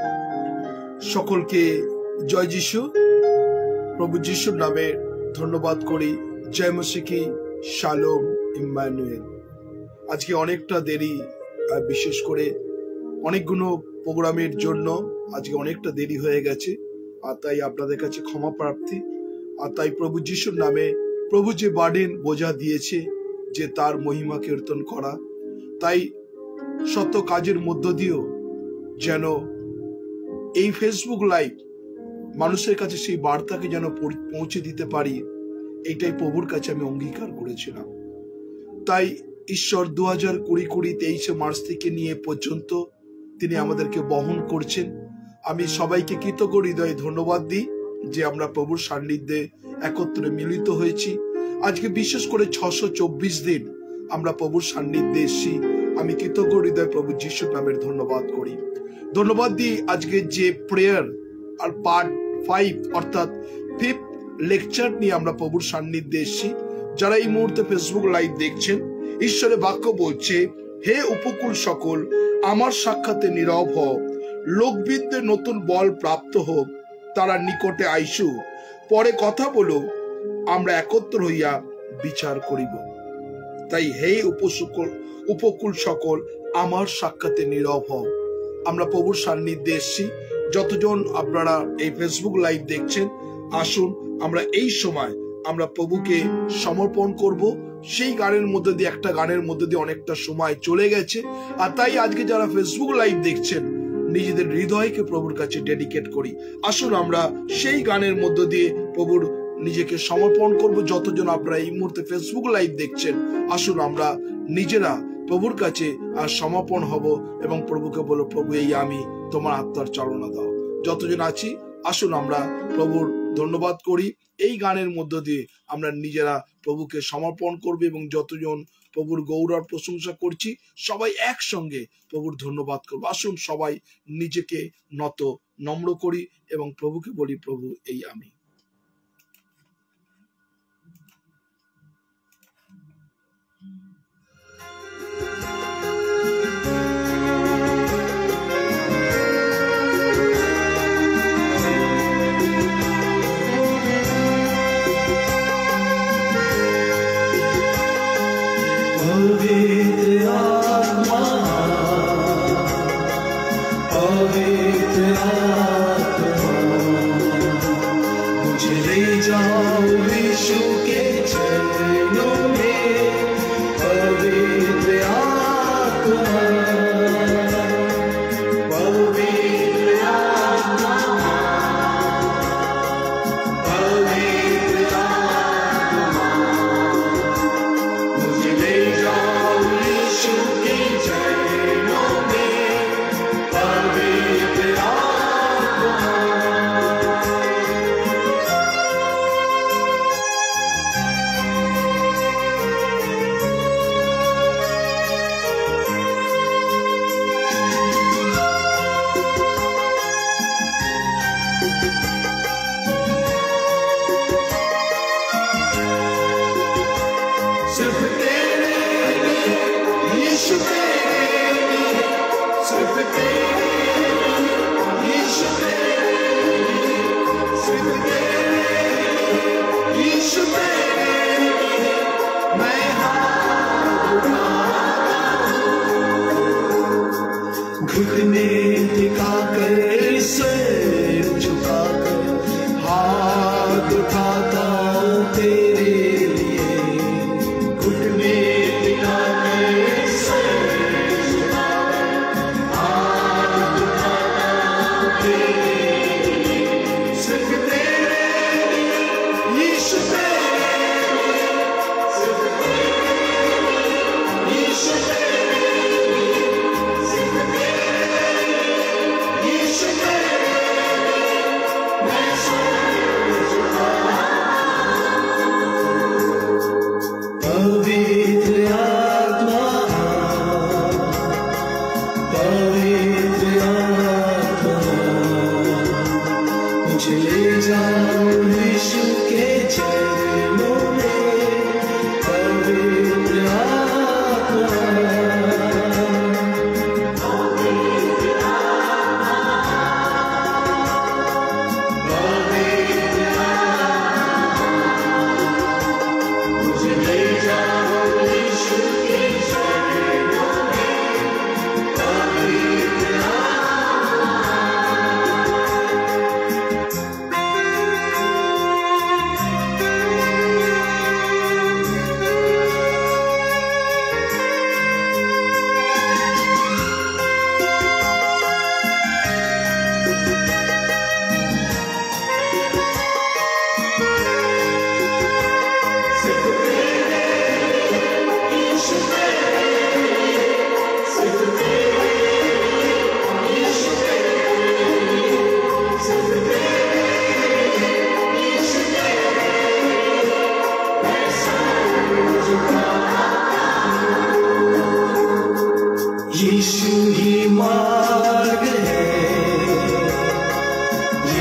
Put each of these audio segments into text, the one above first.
সকলকে জয় যিশু। প্রভু যিশুর নামে ধন্যবাদ করি। জয় মসিহ কি, শালোম, ইম্মানুয়েল। আজকে অনেকটা দেরি, বিশেষ করে অনেকগুলো প্রোগ্রামের জন্য আজকে অনেকটা দেরি হয়ে গেছে, আর তাই আপনাদের কাছে ক্ষমা প্রার্থী। আর তাই প্রভু যিশুর নামে প্রভু যে বার্ডেন বোঝা দিয়েছে যে তার মহিমা কীর্তন করা, তাই সত্য কাজের মধ্য দিয়েও যেন এই ফেসবুক লাইভ মানুষের কাছে সেই বার্তাকে যেন পৌঁছে দিতে পারি, এইটাই প্রভুর কাছে আমি অঙ্গীকার করেছিলাম। তাই ঈশ্বর 2020 মার্চ থেকে নিয়ে পর্যন্ত তিনি আমাদেরকে বহন করছেন। আমি সবাইকে কৃতজ্ঞ হৃদয়ে ধন্যবাদ দিই যে আমরা প্রভুর সান্নিধ্যে একত্রে মিলিত হয়েছি। আজকে বিশেষ করে 624 দিন আমরা প্রভুর সান্নিধ্যে এসেছি। আমি কৃতজ্ঞ হৃদয়ে প্রভু যিশুর নামের ধন্যবাদ করি, ধন্যবাদ দিই। আজকে যে প্রেয়ার আর পার্ট 5 অর্থাৎ 5th লেকচার নিয়ে আমরা প্রভুর সান্নিধ্যে এসেছি। যারা এই মুহূর্তে ফেসবুক লাইভ দেখছেন, ঈশ্বরের বাক্য বলছে, হে উপকূল সকল, আমার সাক্ষাতে নীরব হও, লোকবিদদের নতুন বল প্রাপ্ত হোক, তারা নিকটে আইসু, পরে কথা বলো, আমরা একত্র হইয়া বিচার করিব। তাই হে উপকূল সকল, আমার সাক্ষাতে নীরব হও। আমরা প্রভুর সান্নিধ্যে এসেছি। যতজন আপনারা এই ফেসবুক লাইভ দেখছেন, আসুন আমরা এই সময় আমরা প্রভুকে সমর্পণ করব। সেই গানের মধ্যে দিয়ে, একটা গানের মধ্যে দিয়ে অনেকটা সময় চলে গেছে, আর তাই আজকে যারা ফেসবুক লাইভ দেখছেন, নিজেদের হৃদয়কে প্রভুর কাছে ডেডিকেট করি। আসুন আমরা সেই গানের মধ্য দিয়ে প্রভুর নিজেকে সমর্পণ করব। যতজন আপনারা এই মুহূর্তে ফেসবুক লাইভ দেখছেন, আসুন আমরা নিজেরা প্রভুর কাছে আর সমর্পণ হব এবং প্রভুকে বলবো, প্রভু এই আমি, তোমার আত্মার চালনা দাও। যতজন আছি, আসুন আমরা প্রভুর ধন্যবাদ করি। এই গানের মধ্য দিয়ে আমরা নিজেরা প্রভুকে সমর্পণ করব এবং যতজন প্রভুর গৌরব প্রশংসা করছি, সবাই একসঙ্গে প্রভুর ধন্যবাদ করবো। আসুন সবাই নিজেকে নম্র করি এবং প্রভুকে বলি, প্রভু এই আমি।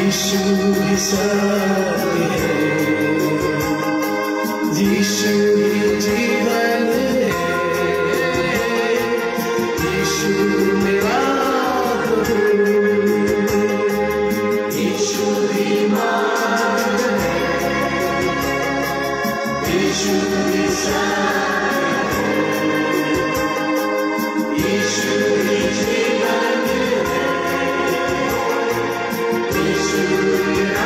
यीशु ही सत्य है, यीशु ही जीवन है, यीशु मेरा प्रभु, यीशु ही मार्ग है, यीशु ही सत्य है, यीशु ही जीवन है, यीशु मेरा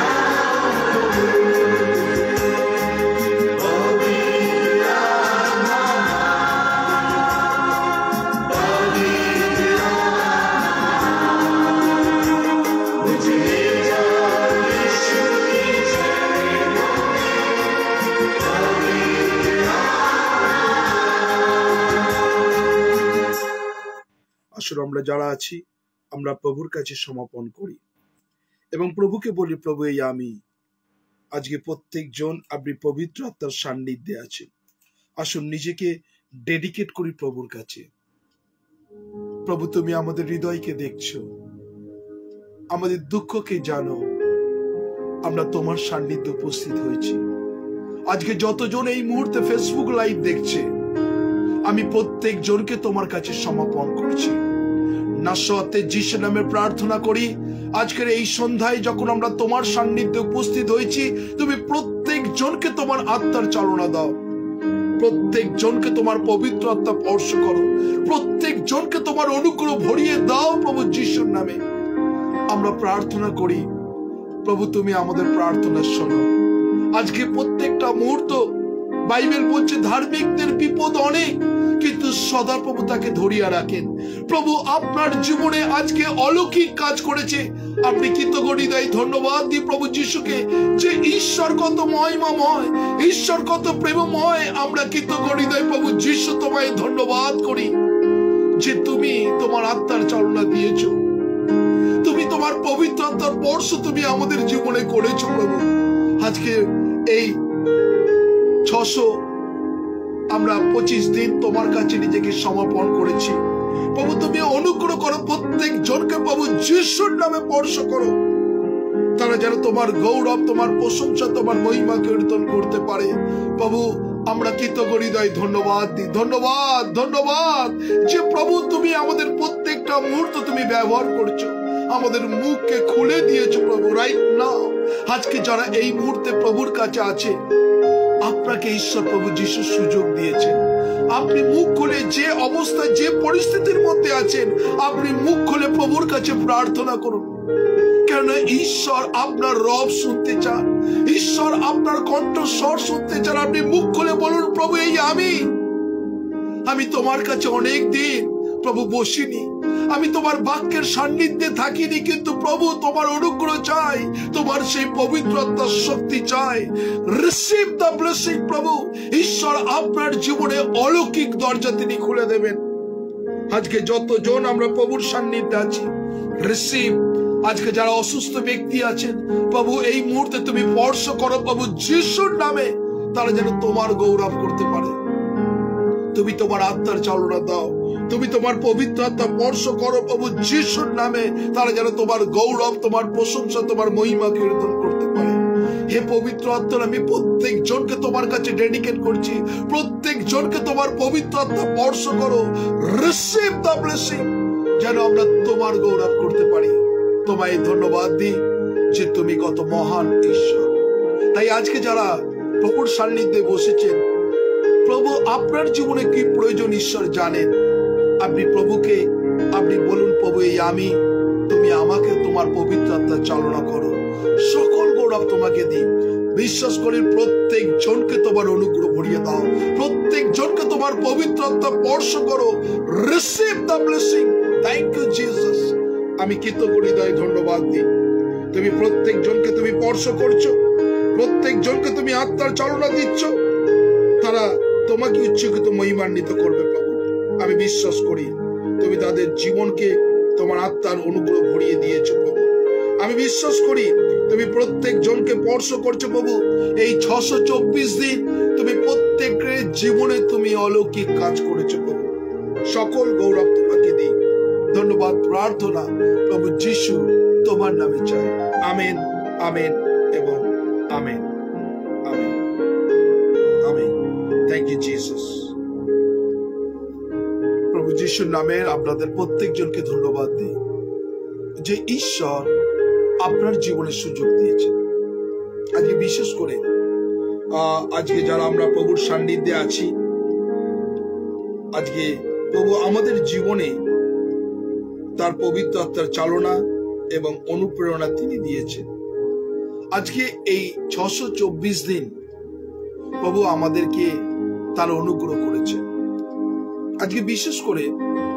আসলে আমরা যারা আছি আমরা প্রভুর কাছে সমর্পণ করি এবং প্রভুকে বলি, প্রভু এই আমি আজকে প্রত্যেকজন আপনি পবিত্র আত্মার সান্নিধ্যে আছেন। আসুন নিজেকে ডেডিকেট করি প্রভুর কাছে। প্রভু তুমি আমাদের হৃদয়কে দেখছো, আমাদের দুঃখকে জানো, আমরা তোমার সান্নিধ্যে উপস্থিত হয়েছি। আজকে যতজন এই মুহূর্তে ফেসবুক লাইভ দেখছে, আমি প্রত্যেক জনকে তোমার কাছে সমর্পণ করছি। নাসরতে যিশু নামে প্রার্থনা করি, আজকের এই সন্ধ্যায় যখন আমরা তোমার সান্নিধ্যে উপস্থিত হয়েছি, তুমি প্রত্যেক জনকে তোমার আত্মার চালনা দাও, প্রত্যেক জনকে তোমার পবিত্র আত্মা স্পর্শ করো, প্রত্যেক জনকে তোমার অনুগ্রহ ভরিয়ে দাও প্রভু যিশুর নামে আমরা প্রার্থনা করি। প্রভু তুমি আমাদের প্রার্থনা শোনো। আজকে প্রত্যেকটা মুহূর্ত বাইবেল বলছে ধার্মিকদের বিপদ অনেক, কিন্তু সদা প্রভু তাকে ধরিয়া রাখেন। প্রভু আপনার জীবনে আজকে অলৌকিক কাজ করেছে, আপনি কৃতজ্ঞতায় ধন্যবাদ দিই প্রভু যিশুকে, যে ঈশ্বর কত মহিমাময়, ঈশ্বর কত প্রেমময়। আমরা কৃতজ্ঞতায় প্রভু যিশু তোমায় ধন্যবাদ করি যে তুমি তোমার আত্মার চালনা দিয়েছো, তুমি তোমার পবিত্র আত্মার স্পর্শ তুমি আমাদের জীবনে করেছো প্রভু। আজকে এই 625 দিন তোমার কাছে নিজেকে সমর্পণ করেছি প্রভু। তুমি অনুগ্রহ করো প্রত্যেক জনকে প্রভু যিশুর নামে স্পর্শ করো, তারা যেন তোমার গৌরব, তোমার প্রশংসা, তোমার মহিমা কীর্তন করতে পারে। প্রভু আমরা কৃতজ্ঞতায় ধন্যবাদ দিই, ধন্যবাদ ধন্যবাদ যে প্রভু তুমি আমাদের প্রত্যেকটা মুহূর্ত তুমি ব্যবহার করছো, আমাদের মুখকে খুলে দিয়েছো প্রভু। রাইট নাও আজকে যারা এই মুহূর্তে প্রভুর কাছে আছে, আপনাকে ঈশ্বর প্রভু যিশু সুযোগ দিয়েছেন। আপনি মুখ খুলে যে অবস্থায়, যে পরিস্থিতির মধ্যে আছেন, আপনি মুখ খুলে প্রভুর কাছে প্রার্থনা করুন, কেন ঈশ্বর আপনার রব শুনতে চান, ঈশ্বর আপনার কণ্ঠস্বর শুনতে চান। আপনি মুখ খুলে বলুন, প্রভু এই আমি তোমার কাছে অনেক দিন প্রভু বসিনি, আমি তোমার বাক্যের সান্নিধ্যে থাকিনি, কিন্তু প্রভু তোমার অনুগ্রহ চাই, তোমার সেই পবিত্র আত্মার শক্তি চাই। রিসিভ দ্য ব্লেসিং প্রভু। ঈশ্বর আপনার জীবনে অলৌকিক দরজা তিনি খুলে দেবেন। আজকে যতজন আমরা প্রভুর সান্নিধ্যে আছি, রিসিভ। আজকে যারা অসুস্থ ব্যক্তি আছেন প্রভু, এই মুহূর্তে তুমি স্পর্শ করো প্রভু যিশুর নামে, তারা যেন তোমার গৌরব করতে পারে। তুমি তোমার আত্মার চালনা দাও, তুমি তোমার পবিত্র আত্মা স্পর্শ করো প্রভু যিশুর নামে, তারা যেন তোমার গৌরব, তোমার প্রশংসা, তোমার মহিমা কীর্তন করতে পারে। হে পবিত্র আত্মা, আমি প্রত্যেক জনকে তোমার কাছে ডেডিকেট করছি, প্রত্যেক জনকে তোমার পবিত্র আত্মা স্পর্শ করো। রিসিভ দ্য ব্লেসিং, যেন আমরা তোমার গৌরব করতে পারি। তোমায় ধন্যবাদ দিই যে তুমি কত মহান ঈশ্বর। তাই আজকে যারা প্রভুর সান্নিধ্যে বসেছেন, প্রভু আপনার জীবনে কি প্রয়োজন ঈশ্বর জানেন। আপনি প্রভুকে আপনি বলুন, প্রভু এই আমি, তুমি আমাকে তোমার পবিত্র আত্মা চালনা করো, সকল গৌরব তোমাকে দিই। বিশ্বাস করি প্রত্যেক জনকে তোমার অনুগ্রহ ভরিয়ে দাও, প্রত্যেক জনকে তোমার পবিত্র আত্মা স্পর্শ করো। Receive the blessing. Thank you Jesus. আমি কৃতজ্ঞতায় ধন্যবাদ দিই, তুমি প্রত্যেক জনকে তুমি স্পর্শ করছো, প্রত্যেক জনকে তুমি আত্মার চালনা দিচ্ছ, তারা তোমাকে উচ্চকিত মহিমান্বিত করবে প্রভু। আমি বিশ্বাস করি তুমি তাদের জীবনকে তোমার আত্মার অনুগ্রহ ভরিয়ে দিয়েছো প্রভু। আমি বিশ্বাস করি তুমি প্রত্যেক জনকে স্পর্শ করছো প্রভু। এই 624 দিন তুমি প্রত্যেকের জীবনে তুমি অলৌকিক কাজ করেছো প্রভু। সকল গৌরব তোমাকে দিই, ধন্যবাদ প্রার্থনা প্রভু যিশু তোমার নামে চাই, আমেন। আমেন এবং amen. Amen amen. Thank you Jesus. প্রভু যিশুর নামে আপনাদের প্রত্যেকজনকে ধন্যবাদ দিই যে ঈশ্বর আপনার জীবনে সুযোগ দিয়েছেন। আজকে বিশেষ করে আজকে যারা আমরা প্রভুর সান্নিধ্যে আছি, আজকে প্রভু আমাদের জীবনে তার পবিত্র আত্মার চালনা এবং অনুপ্রেরণা তিনি দিয়েছেন। আজকে এই 624 দিন প্রভু আমাদেরকে তার অনুগ্রহ করেছে। আজকে বিশেষ করে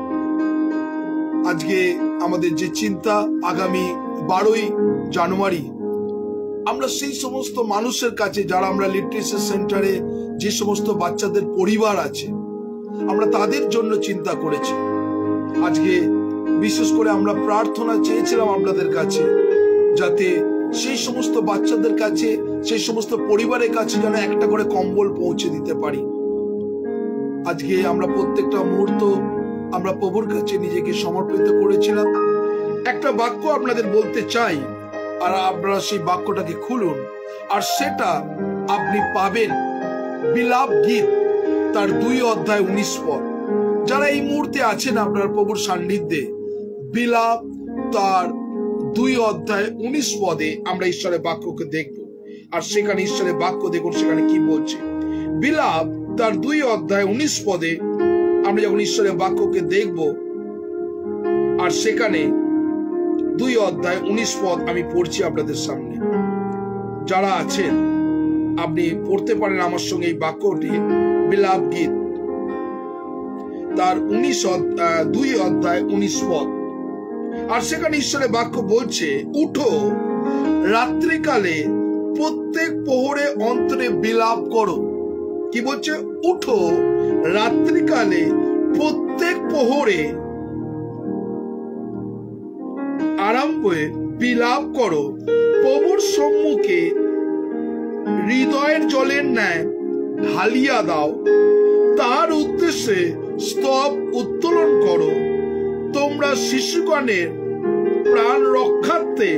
আজকে আমাদের যে চিন্তা, আগামী 12ই জানুয়ারি আমরা সেই সমস্ত মানুষের কাছে যারা আমরা লিটারেসি সেন্টারে যে সমস্ত বাচ্চাদের পরিবার আছে, আমরা তাদের জন্য চিন্তা করেছি। আজকে বিশেষ করে আমরা প্রার্থনা চেয়েছিলাম আপনাদের কাছে, যাতে সেই সমস্ত বাচ্চাদের কাছে, সেই সমস্ত পরিবারের কাছে যেন একটা করে কম্বল পৌঁছে দিতে পারি। আজকে আমরা প্রত্যেকটা মুহূর্ত আমরা প্রভুর কাছে নিজেকে সমর্পিত করেছিলাম। একটা বাক্য আপনাদের বলতে চাই, আর আপনারা সেই বাক্যটাকে খুলুন, আর সেটা আপনি পাবেন বিলাপ গীত তার 2 অধ্যায় 19 পদ। যারা এই মুহূর্তে আছেন আপনার প্রভুর সান্নিধ্যে, বিলাপ তার 2 অধ্যায় 19 পদে আমরা ঈশ্বরের বাক্যকে দেখব। আর সেখানে ঈশ্বরের বাক্য দেখুন সেখানে কি বলছে। বিলাপ তার 2 অধ্যায় 19 পদে আমরা যখন ঈশ্বরের বাক্যকে দেখব, আর সেখানে 2 অধ্যায় 19 পদ আমি পড়ছি আপনাদের সামনে। যারা আছেন আপনি পড়তে পারেন আমার সঙ্গে এই বাক্যটি। বিলাপ গীত তার 2 অধ্যায় 19 পদ। আর সেখানে ঈশ্বরের বাক্য বলছে, উঠো রাত্রিকালে প্রত্যেক প্রহরে অন্তরে বিলাপ করো। কি বলছে? উঠো রাত্রিকালে প্রত্যেক প্রহরে আরম্ভে বিলাপ করো, প্রভুর সম্মুখে হৃদয়ের জলের ন্যায় ঢালিয়া দাও, তার উদ্দেশ্যে স্তব উত্তোলন করো। তোমরা শিশুগণের প্রাণ রক্ষার্থে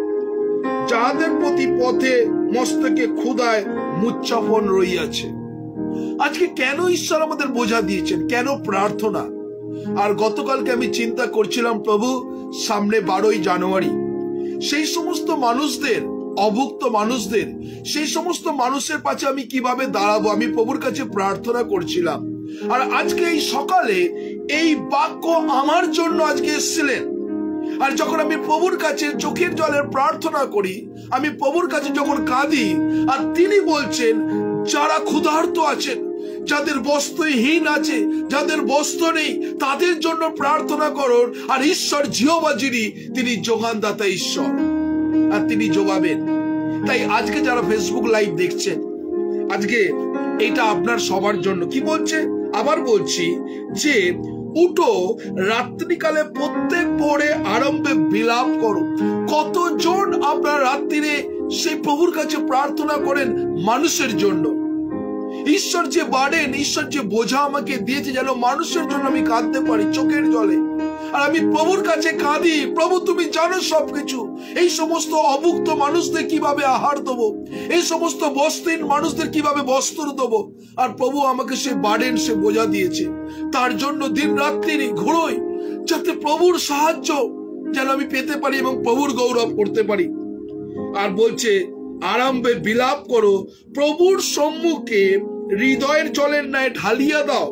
যাদের প্রতি পথে মস্তকে ক্ষুধায় মুচ্ছাপন রইয়াছে। আজকে কেন ঈশ্বর আমাদের বোঝা দিয়েছেন, কেন প্রার্থনা? আর গতকালকে আমি চিন্তা করছিলাম, প্রভু সামনে 12ই জানুয়ারি, সেই সমস্ত মানুষদের, অভুক্ত মানুষদের, সেই সমস্ত মানুষের পাশে আমি কিভাবে দাঁড়াবো, আমি প্রভুর কাছে প্রার্থনা করছিলাম। আর আজকে এই সকালে এই বাক্য আমার জন্য আজকে এসেছিলেন। আর যখন আমি প্রভুর কাছে চোখের জলের প্রার্থনা করি, আমি প্রভুর কাছে যখন কাঁদি, আর তিনি বলছেন যারা ক্ষুধার্ত আছেন, যাদের বস্ত্রহীন আছে, যাদের বস্ত্র নেই, তাদের জন্য প্রার্থনা করুন। আর ঈশ্বর জিহোভা যিনি, তিনি যোগানদাতা ঈশ্বর, আর তিনি যোগাবেন। তাই আজকে যারা ফেসবুক লাইভ দেখছেন, আজকে এটা আপনার সবার জন্য। কি বলছে? আবার বলছি যে উঠো রাত্রিকালে প্রত্যেক পরে আরম্ভে বিলাপ করো। কতজন আপনার রাত্রিরে সেই প্রভুর কাছে প্রার্থনা করেন মানুষের জন্য? ঈশ্বর যে বাড়েন, ঈশ্বর যে বোঝা আমাকে দিয়েছে, যেন মানুষের জন্য আমি কাঁদতে পারি চোখের জলে। আর আমি প্রভুর কাছে কাঁদি, প্রভু তুমি জানো সবকিছু। এই সমস্ত অভুক্ত মানুষদের কিভাবে আহার দেবো, এই সমস্ত বস্ত্রহীন মানুষদের কিভাবে বস্ত্র দেবো। আর প্রভু আমাকে সে বাড়েন, সে বোঝা দিয়েছে। তার জন্য দিন রাত্রি ঘুরোই, যাতে প্রভুর সাহায্য যেন আমি পেতে পারি এবং প্রভুর গৌরব করতে পারি। আর বলছে আরম্ভে বিলাপ করো, প্রভুর সম্মুখে হৃদয়ের জলের ন্যায় ঢালিয়া দাও,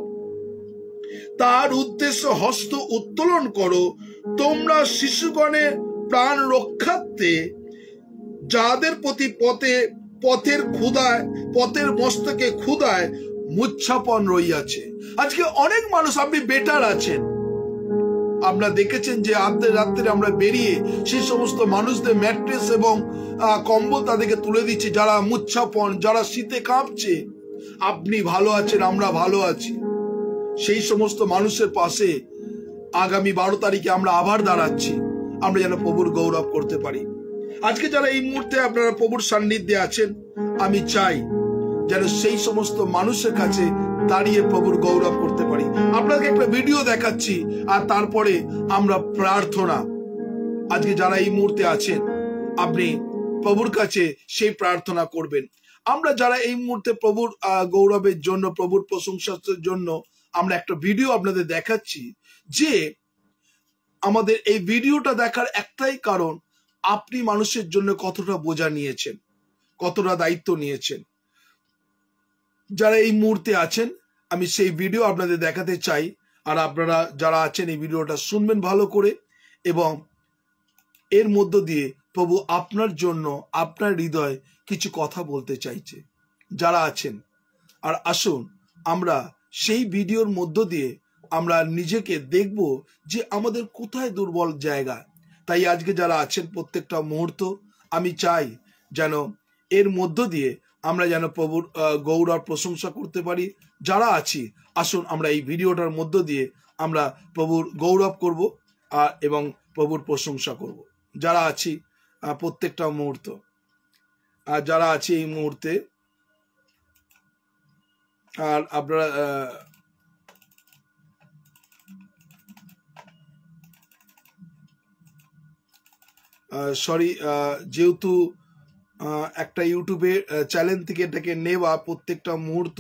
তার উদ্দেশ্য হস্ত উত্তোলন করো। তোমরা শিশুগণের প্রাণ রক্ষার্থে যাদের প্রতি পথের ক্ষুধায়, পথের মস্তকে ক্ষুধায় মুচ্ছাপন রইয়াছে। আজকে অনেক মানুষ, আপনি বেটার আছেন, আপনারা দেখেছেন যে আর্ধের রাত্রে আমরা বেরিয়ে সেই সমস্ত মানুষদের ম্যাট্রেস এবং কম্বল তাদেরকে তুলে দিচ্ছি, যারা মুচ্ছাপন, যারা শীতে কাঁপছে। আপনি ভালো আছেন, আমরা ভালো আছি। সেই সমস্ত মানুষের পাশে আগামী 12 তারিখে আমরা আবার দাঁড়াচ্ছি, আমরা যেন প্রভুর গৌরব করতে পারি। আজকে যারা এই মুহূর্তে আপনারা প্রভুর সান্নিধ্যে আছেন, আমি চাই যেন সেই সমস্ত মানুষের কাছে দাঁড়িয়ে প্রভুর গৌরব করতে পারি। আপনাকে একটা ভিডিও দেখাচ্ছি, আর তারপরে আমরা প্রার্থনা। আজকে যারা এই মুহূর্তে আছেন, আপনি প্রভুর কাছে সেই প্রার্থনা করবেন। আমরা যারা এই মুহূর্তে প্রভুর গৌরবের জন্য, প্রভুর প্রশংসার জন্য আমরা একটা ভিডিও আপনাদের দেখাচ্ছি, যে আমাদের এই ভিডিওটা দেখার একটাই কারণ, আপনি মানুষের জন্য কতটা বোঝা নিয়েছেন, কতটা দায়িত্ব নিয়েছেন। যারা এই মুহূর্তে আছেন, আমি সেই ভিডিও আপনাদের দেখাতে চাই। আর আপনারা যারা আছেন এই ভিডিওটা শুনবেন ভালো করে, এবং এর মধ্য দিয়ে প্রভু আপনার জন্য, আপনার হৃদয়ে কিছু কথা বলতে চাইছে যারা আছেন। আর আসুন আমরা সেই ভিডিওর মধ্য দিয়ে আমরা নিজেকে দেখব যে আমাদের কোথায় দুর্বল জায়গা। তাই আজকে যারা আছেন প্রত্যেকটা মুহূর্ত আমি চাই যেন এর মধ্য দিয়ে আমরা যেন প্রভুর গৌরব প্রশংসা করতে পারি। যারা আছি আসুন আমরা এই ভিডিওটার মধ্য দিয়ে আমরা প্রভুর গৌরব করব এবং প্রভুর প্রশংসা করব। যারা আছি প্রত্যেকটা মুহূর্ত, আর যারা আছি এই মুহূর্তে, আর আপনারা সরি, যেহেতু একটা ইউটিউবের চ্যানেল থেকে এটাকে নেওয়া প্রত্যেকটা মুহূর্ত,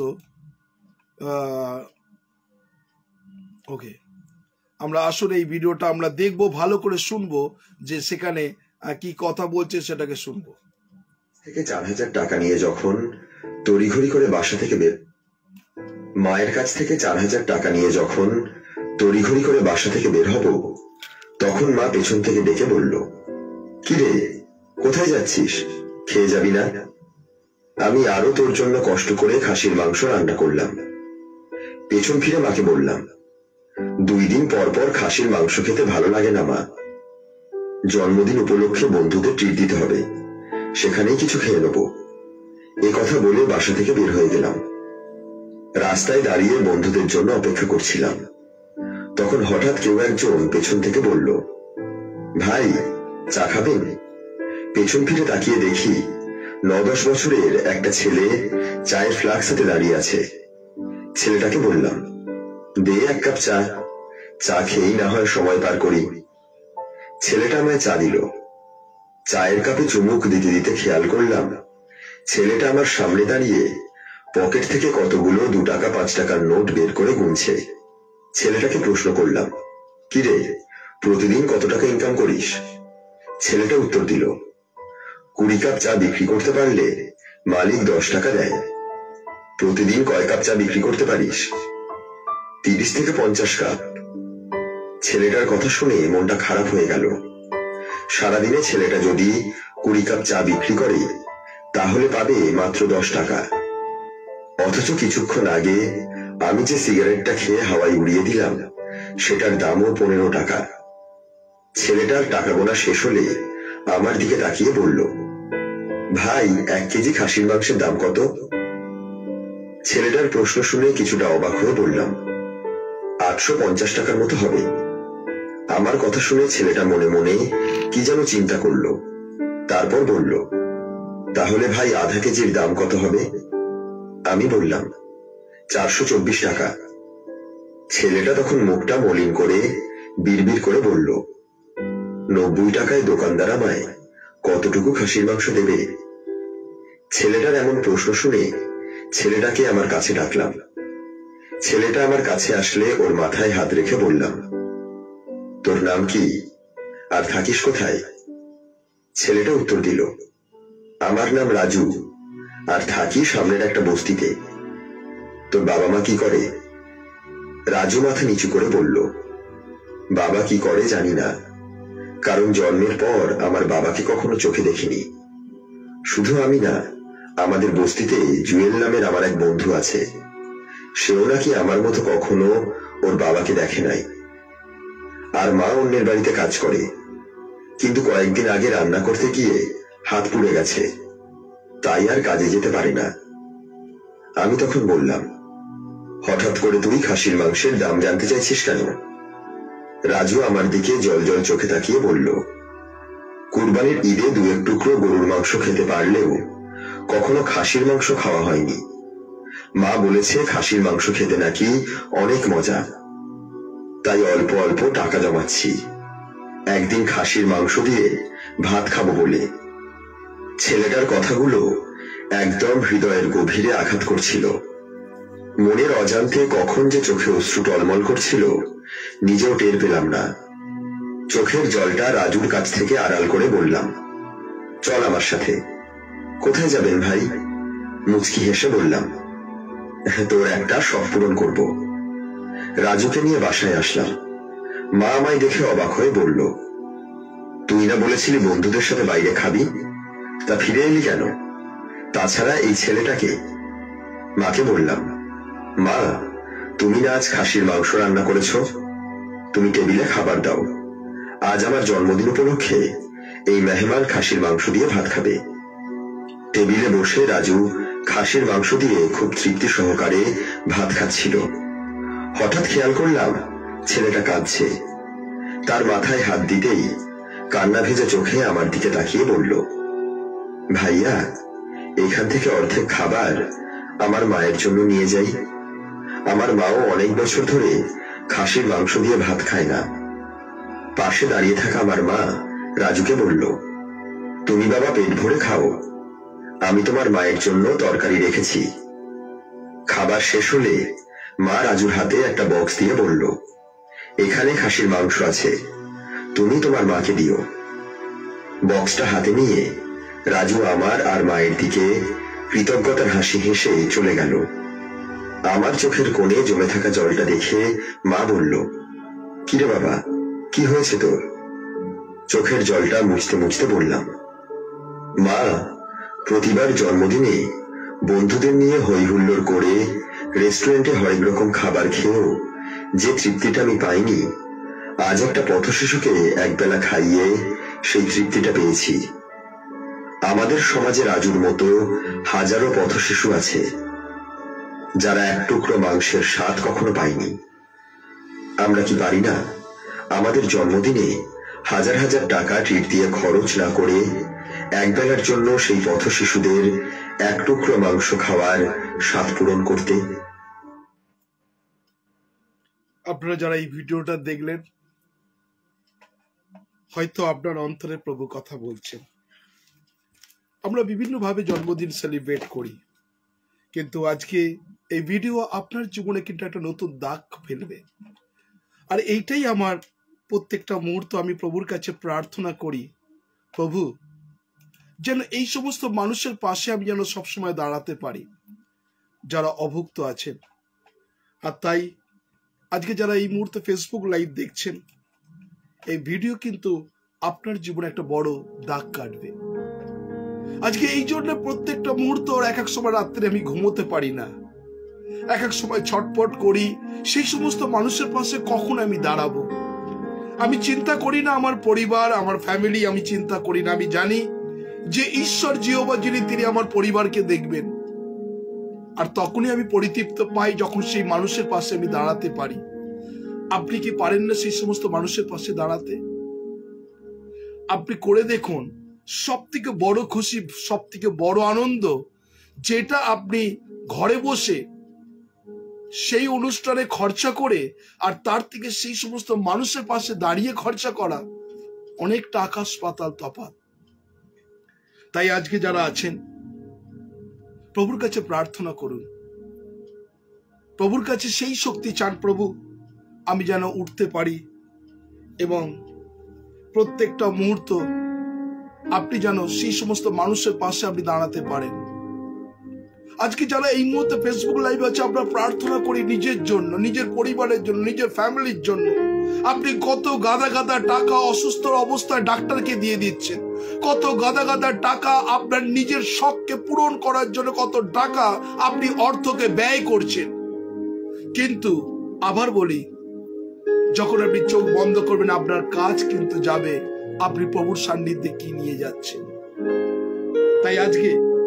ওকে, আমরা আসলে এই ভিডিওটা আমরা দেখবো, ভালো করে শুনবো যে সেখানে কি কথা বলছে সেটাকে শুনবো। থেকে 4,000 টাকা নিয়ে যখন তড়িঘড়ি করে বাসা থেকে বের, মায়ের কাছ থেকে 4,000 টাকা নিয়ে যখন তড়িঘড়ি করে বাসা থেকে বের হব, তখন মা পেছন থেকে ডেকে বলল, কি রে, কোথায় যাচ্ছিস? খেয়ে যাবি না? আমি আরো তোর জন্য কষ্ট করে খাসির মাংস রান্না করলাম। পেছন ফিরে মাকে বললাম, 2 দিন পর পর খাসির মাংস খেতে ভালো লাগে না মা, জন্মদিন উপলক্ষে বন্ধুদের ট্রিট দিতে হবে, সেখানেই কিছু খেয়ে নেব। এ কথা বলে বাসা থেকে বের হয়ে গেলাম। রাস্তায় দাঁড়িয়ে বন্ধুদের জন্য অপেক্ষা করছিলাম। তখন হঠাৎ কেউ একজন পেছন থেকে বলল, ভাই চা খাবেন? পেছন ফিরে তাকিয়ে দেখি 9-10 বছরের একটা ছেলে চায়ের ফ্লাক্স হাতে দাঁড়িয়ে আছে। ছেলেটাকে বললাম, দে 1 কাপ চা, চা খেয়েই না হয় সময় পার করি। ছেলেটা আমায় চা দিল। চায়ের কাপে চুমুক দিতে দিতে খেয়াল করলাম ছেলেটা আমার সামনে দাঁড়িয়ে পকেট থেকে কতগুলো 2 টাকা 5 টাকার নোট বের করে গুনছে। ছেলেটাকে প্রশ্ন করলাম, কি রে, প্রতিদিন কত টাকা ইনকাম করিস? ছেলেটা উত্তর দিল, 20 কাপ চা বিক্রি করতে পারলে মালিক 10 টাকা দেয়। প্রতিদিন কয় কাপ চা বিক্রি করতে পারিস? 30 থেকে 50 কাপ। ছেলেটার কথা শুনে মনটা খারাপ হয়ে গেল। সারাদিনে ছেলেটা যদি 20 কাপ চা বিক্রি করে তাহলে পাবে মাত্র 10 টাকা। অথচ কিছুক্ষণ আগে আমি যে সিগারেটটা খেয়ে হাওয়ায় উড়িয়ে দিলাম সেটার দামও 15 টাকা। ছেলেটার টাকা গোনা শেষ হলে আমার দিকে তাকিয়ে বলল, ভাই 1 কেজি খাসির মাংসের দাম কত? ছেলেটার প্রশ্ন শুনে কিছুটা অবাক হয়ে বললাম, 850 টাকার মতো হবে। আমার কথা শুনে ছেলেটা মনে মনে কি যেন চিন্তা করলো, তারপর বলল, তাহলে ভাই আধা কেজির দাম কত হবে? আমি বললাম, 424 টাকা। ছেলেটা তখন মুখটা মলিন করে বিড়বিড় করে বলল, 90 টাকায় দোকানদার আমায় কতটুকু খাসির মাংস দেবে? ছেলেটার এমন প্রশ্ন শুনে ছেলেটাকে আমার কাছে ডাকলাম। ছেলেটা আমার কাছে আসলে ওর মাথায় হাত রেখে বললাম, তোর নাম কি আর থাকিস কোথায়? ছেলেটা উত্তর দিল, আমার নাম রাজু আর থাকি সামনের একটা বস্তিতে। তোর বাবা মা কি করে? রাজু মাথা নিচু করে বলল, বাবা কি করে জানি না, কারণ জন্মের পর আমার বাবাকে কখনো চোখে দেখিনি। শুধু আমি না, আমাদের বস্তিতে জুয়েল নামের আমার এক বন্ধু আছে, সেও নাকি আমার মতো কখনো ওর বাবাকে দেখে নাই। আর মা অন্যের বাড়িতে কাজ করে, কিন্তু কয়েকদিন আগে রান্না করতে গিয়ে হাত পুড়ে গেছে, তাই আর কাজে যেতে পারে না। আমি তখন বললাম, হঠাৎ করে তুই খাসির মাংসের দাম জানতে চাইছিস কেন? রাজু আমার দিকে জল জল চোখে তাকিয়ে বলল, কুরবানির ঈদে 2-1 টুকরো গরুর মাংস খেতে পারলেও কখনো খাসির মাংস খাওয়া হয়নি। মা বলেছে খাসির মাংস খেতে নাকি অনেক মজা, তাই অল্প অল্প টাকা জমাচ্ছি, একদিন খাসির মাংস দিয়ে ভাত খাবো বলে। ছেলেটার কথাগুলো একদম হৃদয়ের গভীরে আঘাত করছিল। মনের অজান্তে কখন যে চোখে অশ্রু টলমল করছিল নিজেও টের পেলাম না। চোখের জলটা রাজুর কাছ থেকে আড়াল করে বললাম, চল আমার সাথে। কোথায় যাবেন ভাই? মুচকি হেসে বললাম, তোর একটা শখ পূরণ করব। রাজুকে নিয়ে বাসায় আসলাম। মা আমায় দেখে অবাক হয়ে বলল, তুই না বলেছিলি বন্ধুদের সাথে বাইরে খাবি, তা ফিরে এলি কেন? তাছাড়া এই ছেলেটাকে? মাকে বললাম, মা তুমি না আজ খাসির মাংস রান্না করেছ, তুমি টেবিলে খাবার দাও। আজ আমার জন্মদিন উপলক্ষে এই মেহমান খাসির মাংস দিয়ে ভাত খাবে। টেবিলে বসে রাজু খাসির মাংস দিয়ে খুব তৃপ্তি সহকারে ভাত খাচ্ছিল। হঠাৎ খেয়াল করলাম ছেলেটা কাঁদছে। তার মাথায় হাত দিতেই কান্না ভেজা চোখে আমার দিকে তাকিয়ে বলল, ভাইয়া এখান থেকে অর্ধেক খাবার আমার মায়ের জন্য নিয়ে যাই। আমার মাও অনেক বছর ধরে খাসির মাংস দিয়ে ভাত খায় না। পাশে দাঁড়িয়ে থাকা আমার মা রাজুকে বলল, তুমি বাবা পেট ভরে খাও, আমি তোমার মায়ের জন্য তরকারি রেখেছি। খাবার শেষ হলে মা রাজুর হাতে একটা বক্স দিয়ে বলল, এখানে খাসির মাংস আছে, তুমি তোমার মাকে দিও। বক্সটা হাতে নিয়ে রাজু আমার আর মায়ের দিকে কৃতজ্ঞতার হাসি হেসে চলে গেল। আমার চোখের কোণে জমে থাকা জলটা দেখে মা বলল, কিরে বাবা, কি হয়েছে তোর? চোখের জলটা মুছতে মুছতে বললাম, মা প্রতিবার জন্মদিনে বন্ধুদের নিয়ে হই হুল্লোড় করে রেস্টুরেন্টে হরেক রকম খাবার খেয়েও যে তৃপ্তিটা আমি পাইনি, আজ একটা পথশিশুকে একবেলা খাইয়ে সেই তৃপ্তিটা পেয়েছি। আমাদের সমাজে রাজুর মতো হাজারো পথশিশু আছে যারা এক টুকরো মাংসের স্বাদ কখনো পায়নি। আমরা কি পারি না আমাদের জন্মদিনে হাজার হাজার টাকা ট্রিট দিয়ে খরচ না করে একবেলার জন্য সেই পথশিশুদের এক টুকরো মাংস খাওয়ার স্বাদ পূরণ করতে? আপনারা যারা এই ভিডিওটা দেখলেন, হয়তো আপনার অন্তরে প্রভু কথা বলছেন। আমরা বিভিন্নভাবে জন্মদিন সেলিব্রেট করি, কিন্তু আজকে এই ভিডিও আপনার জীবনে কিন্তু একটা নতুন দাগ ফেলবে। আর এইটাই আমার প্রত্যেকটা মুহূর্ত আমি প্রভুর কাছে প্রার্থনা করি, প্রভু যেন এই সমস্ত মানুষের পাশে আমি যেন সবসময় দাঁড়াতে পারি যারা অভুক্ত আছেন। আর তাই আজকে যারা এই মুহূর্তে ফেসবুক লাইভ দেখছেন, এই ভিডিও কিন্তু আপনার জীবনে একটা বড় দাগ কাটবে। আজকে এই জন্য প্রত্যেকটা মুহূর্ত এক এক সময় রাত্রে আমি ঘুমোতে পারি না, এক এক সময় ছটপট করি সেই সমস্ত মানুষের পাশে কখন আমি দাঁড়াবো। আমি চিন্তা করি না আমার পরিবার, আমার ফ্যামিলি, আমি চিন্তা করি না। আমি জানি যে ঈশ্বর জিহোবা যিনি, তিনি আমার পরিবারকে দেখবেন। আর তখনই আমি পরিতৃপ্ত পাই যখন সেই মানুষের পাশে আমি দাঁড়াতে পারি। আপনি কি পারেন না সেই সমস্ত মানুষের পাশে দাঁড়াতে? আপনি করে দেখুন, সব থেকে বড় খুশি, সব থেকে বড় আনন্দ যেটা আপনি ঘরে বসে সেই অনুষ্ঠানে খরচা করে আর তার থেকে সেই সমস্ত মানুষের পাশে দাঁড়িয়ে খরচা করা, অনেকটা আকাশ পাতাল তফাৎ। তাই আজকে যারা আছেন প্রভুর কাছে প্রার্থনা করুন, প্রভুর কাছে সেই শক্তি চান, প্রভু আমি যেন উঠতে পারি এবং প্রত্যেকটা মুহূর্ত আপনি যেন সেই সমস্ত মানুষের পাশে আপনি দাঁড়াতে পারেন। আজকে যারা এই মুহূর্তে ফেসবুক লাইভ আছে, আমরা প্রার্থনা করি নিজের জন্য, নিজের পরিবারের জন্য, নিজের ফ্যামিলির জন্য। আপনি কত গাদা গাদা টাকা অসুস্থ অবস্থায় ডাক্তারকে দিয়ে দিচ্ছেন, কত গাদা গাদা টাকা আপনার নিজের শখকে পূরণ করার জন্য, কত টাকা আপনি অর্থকে ব্যয় করছেন। কিন্তু আবার বলি, যখন আপনি চোখ বন্ধ করবেন আপনার কাজ কিন্তু যাবে আপনি প্রভুর সান্নিধ্যে কি নিয়ে যাচ্ছেন। তাই আজকে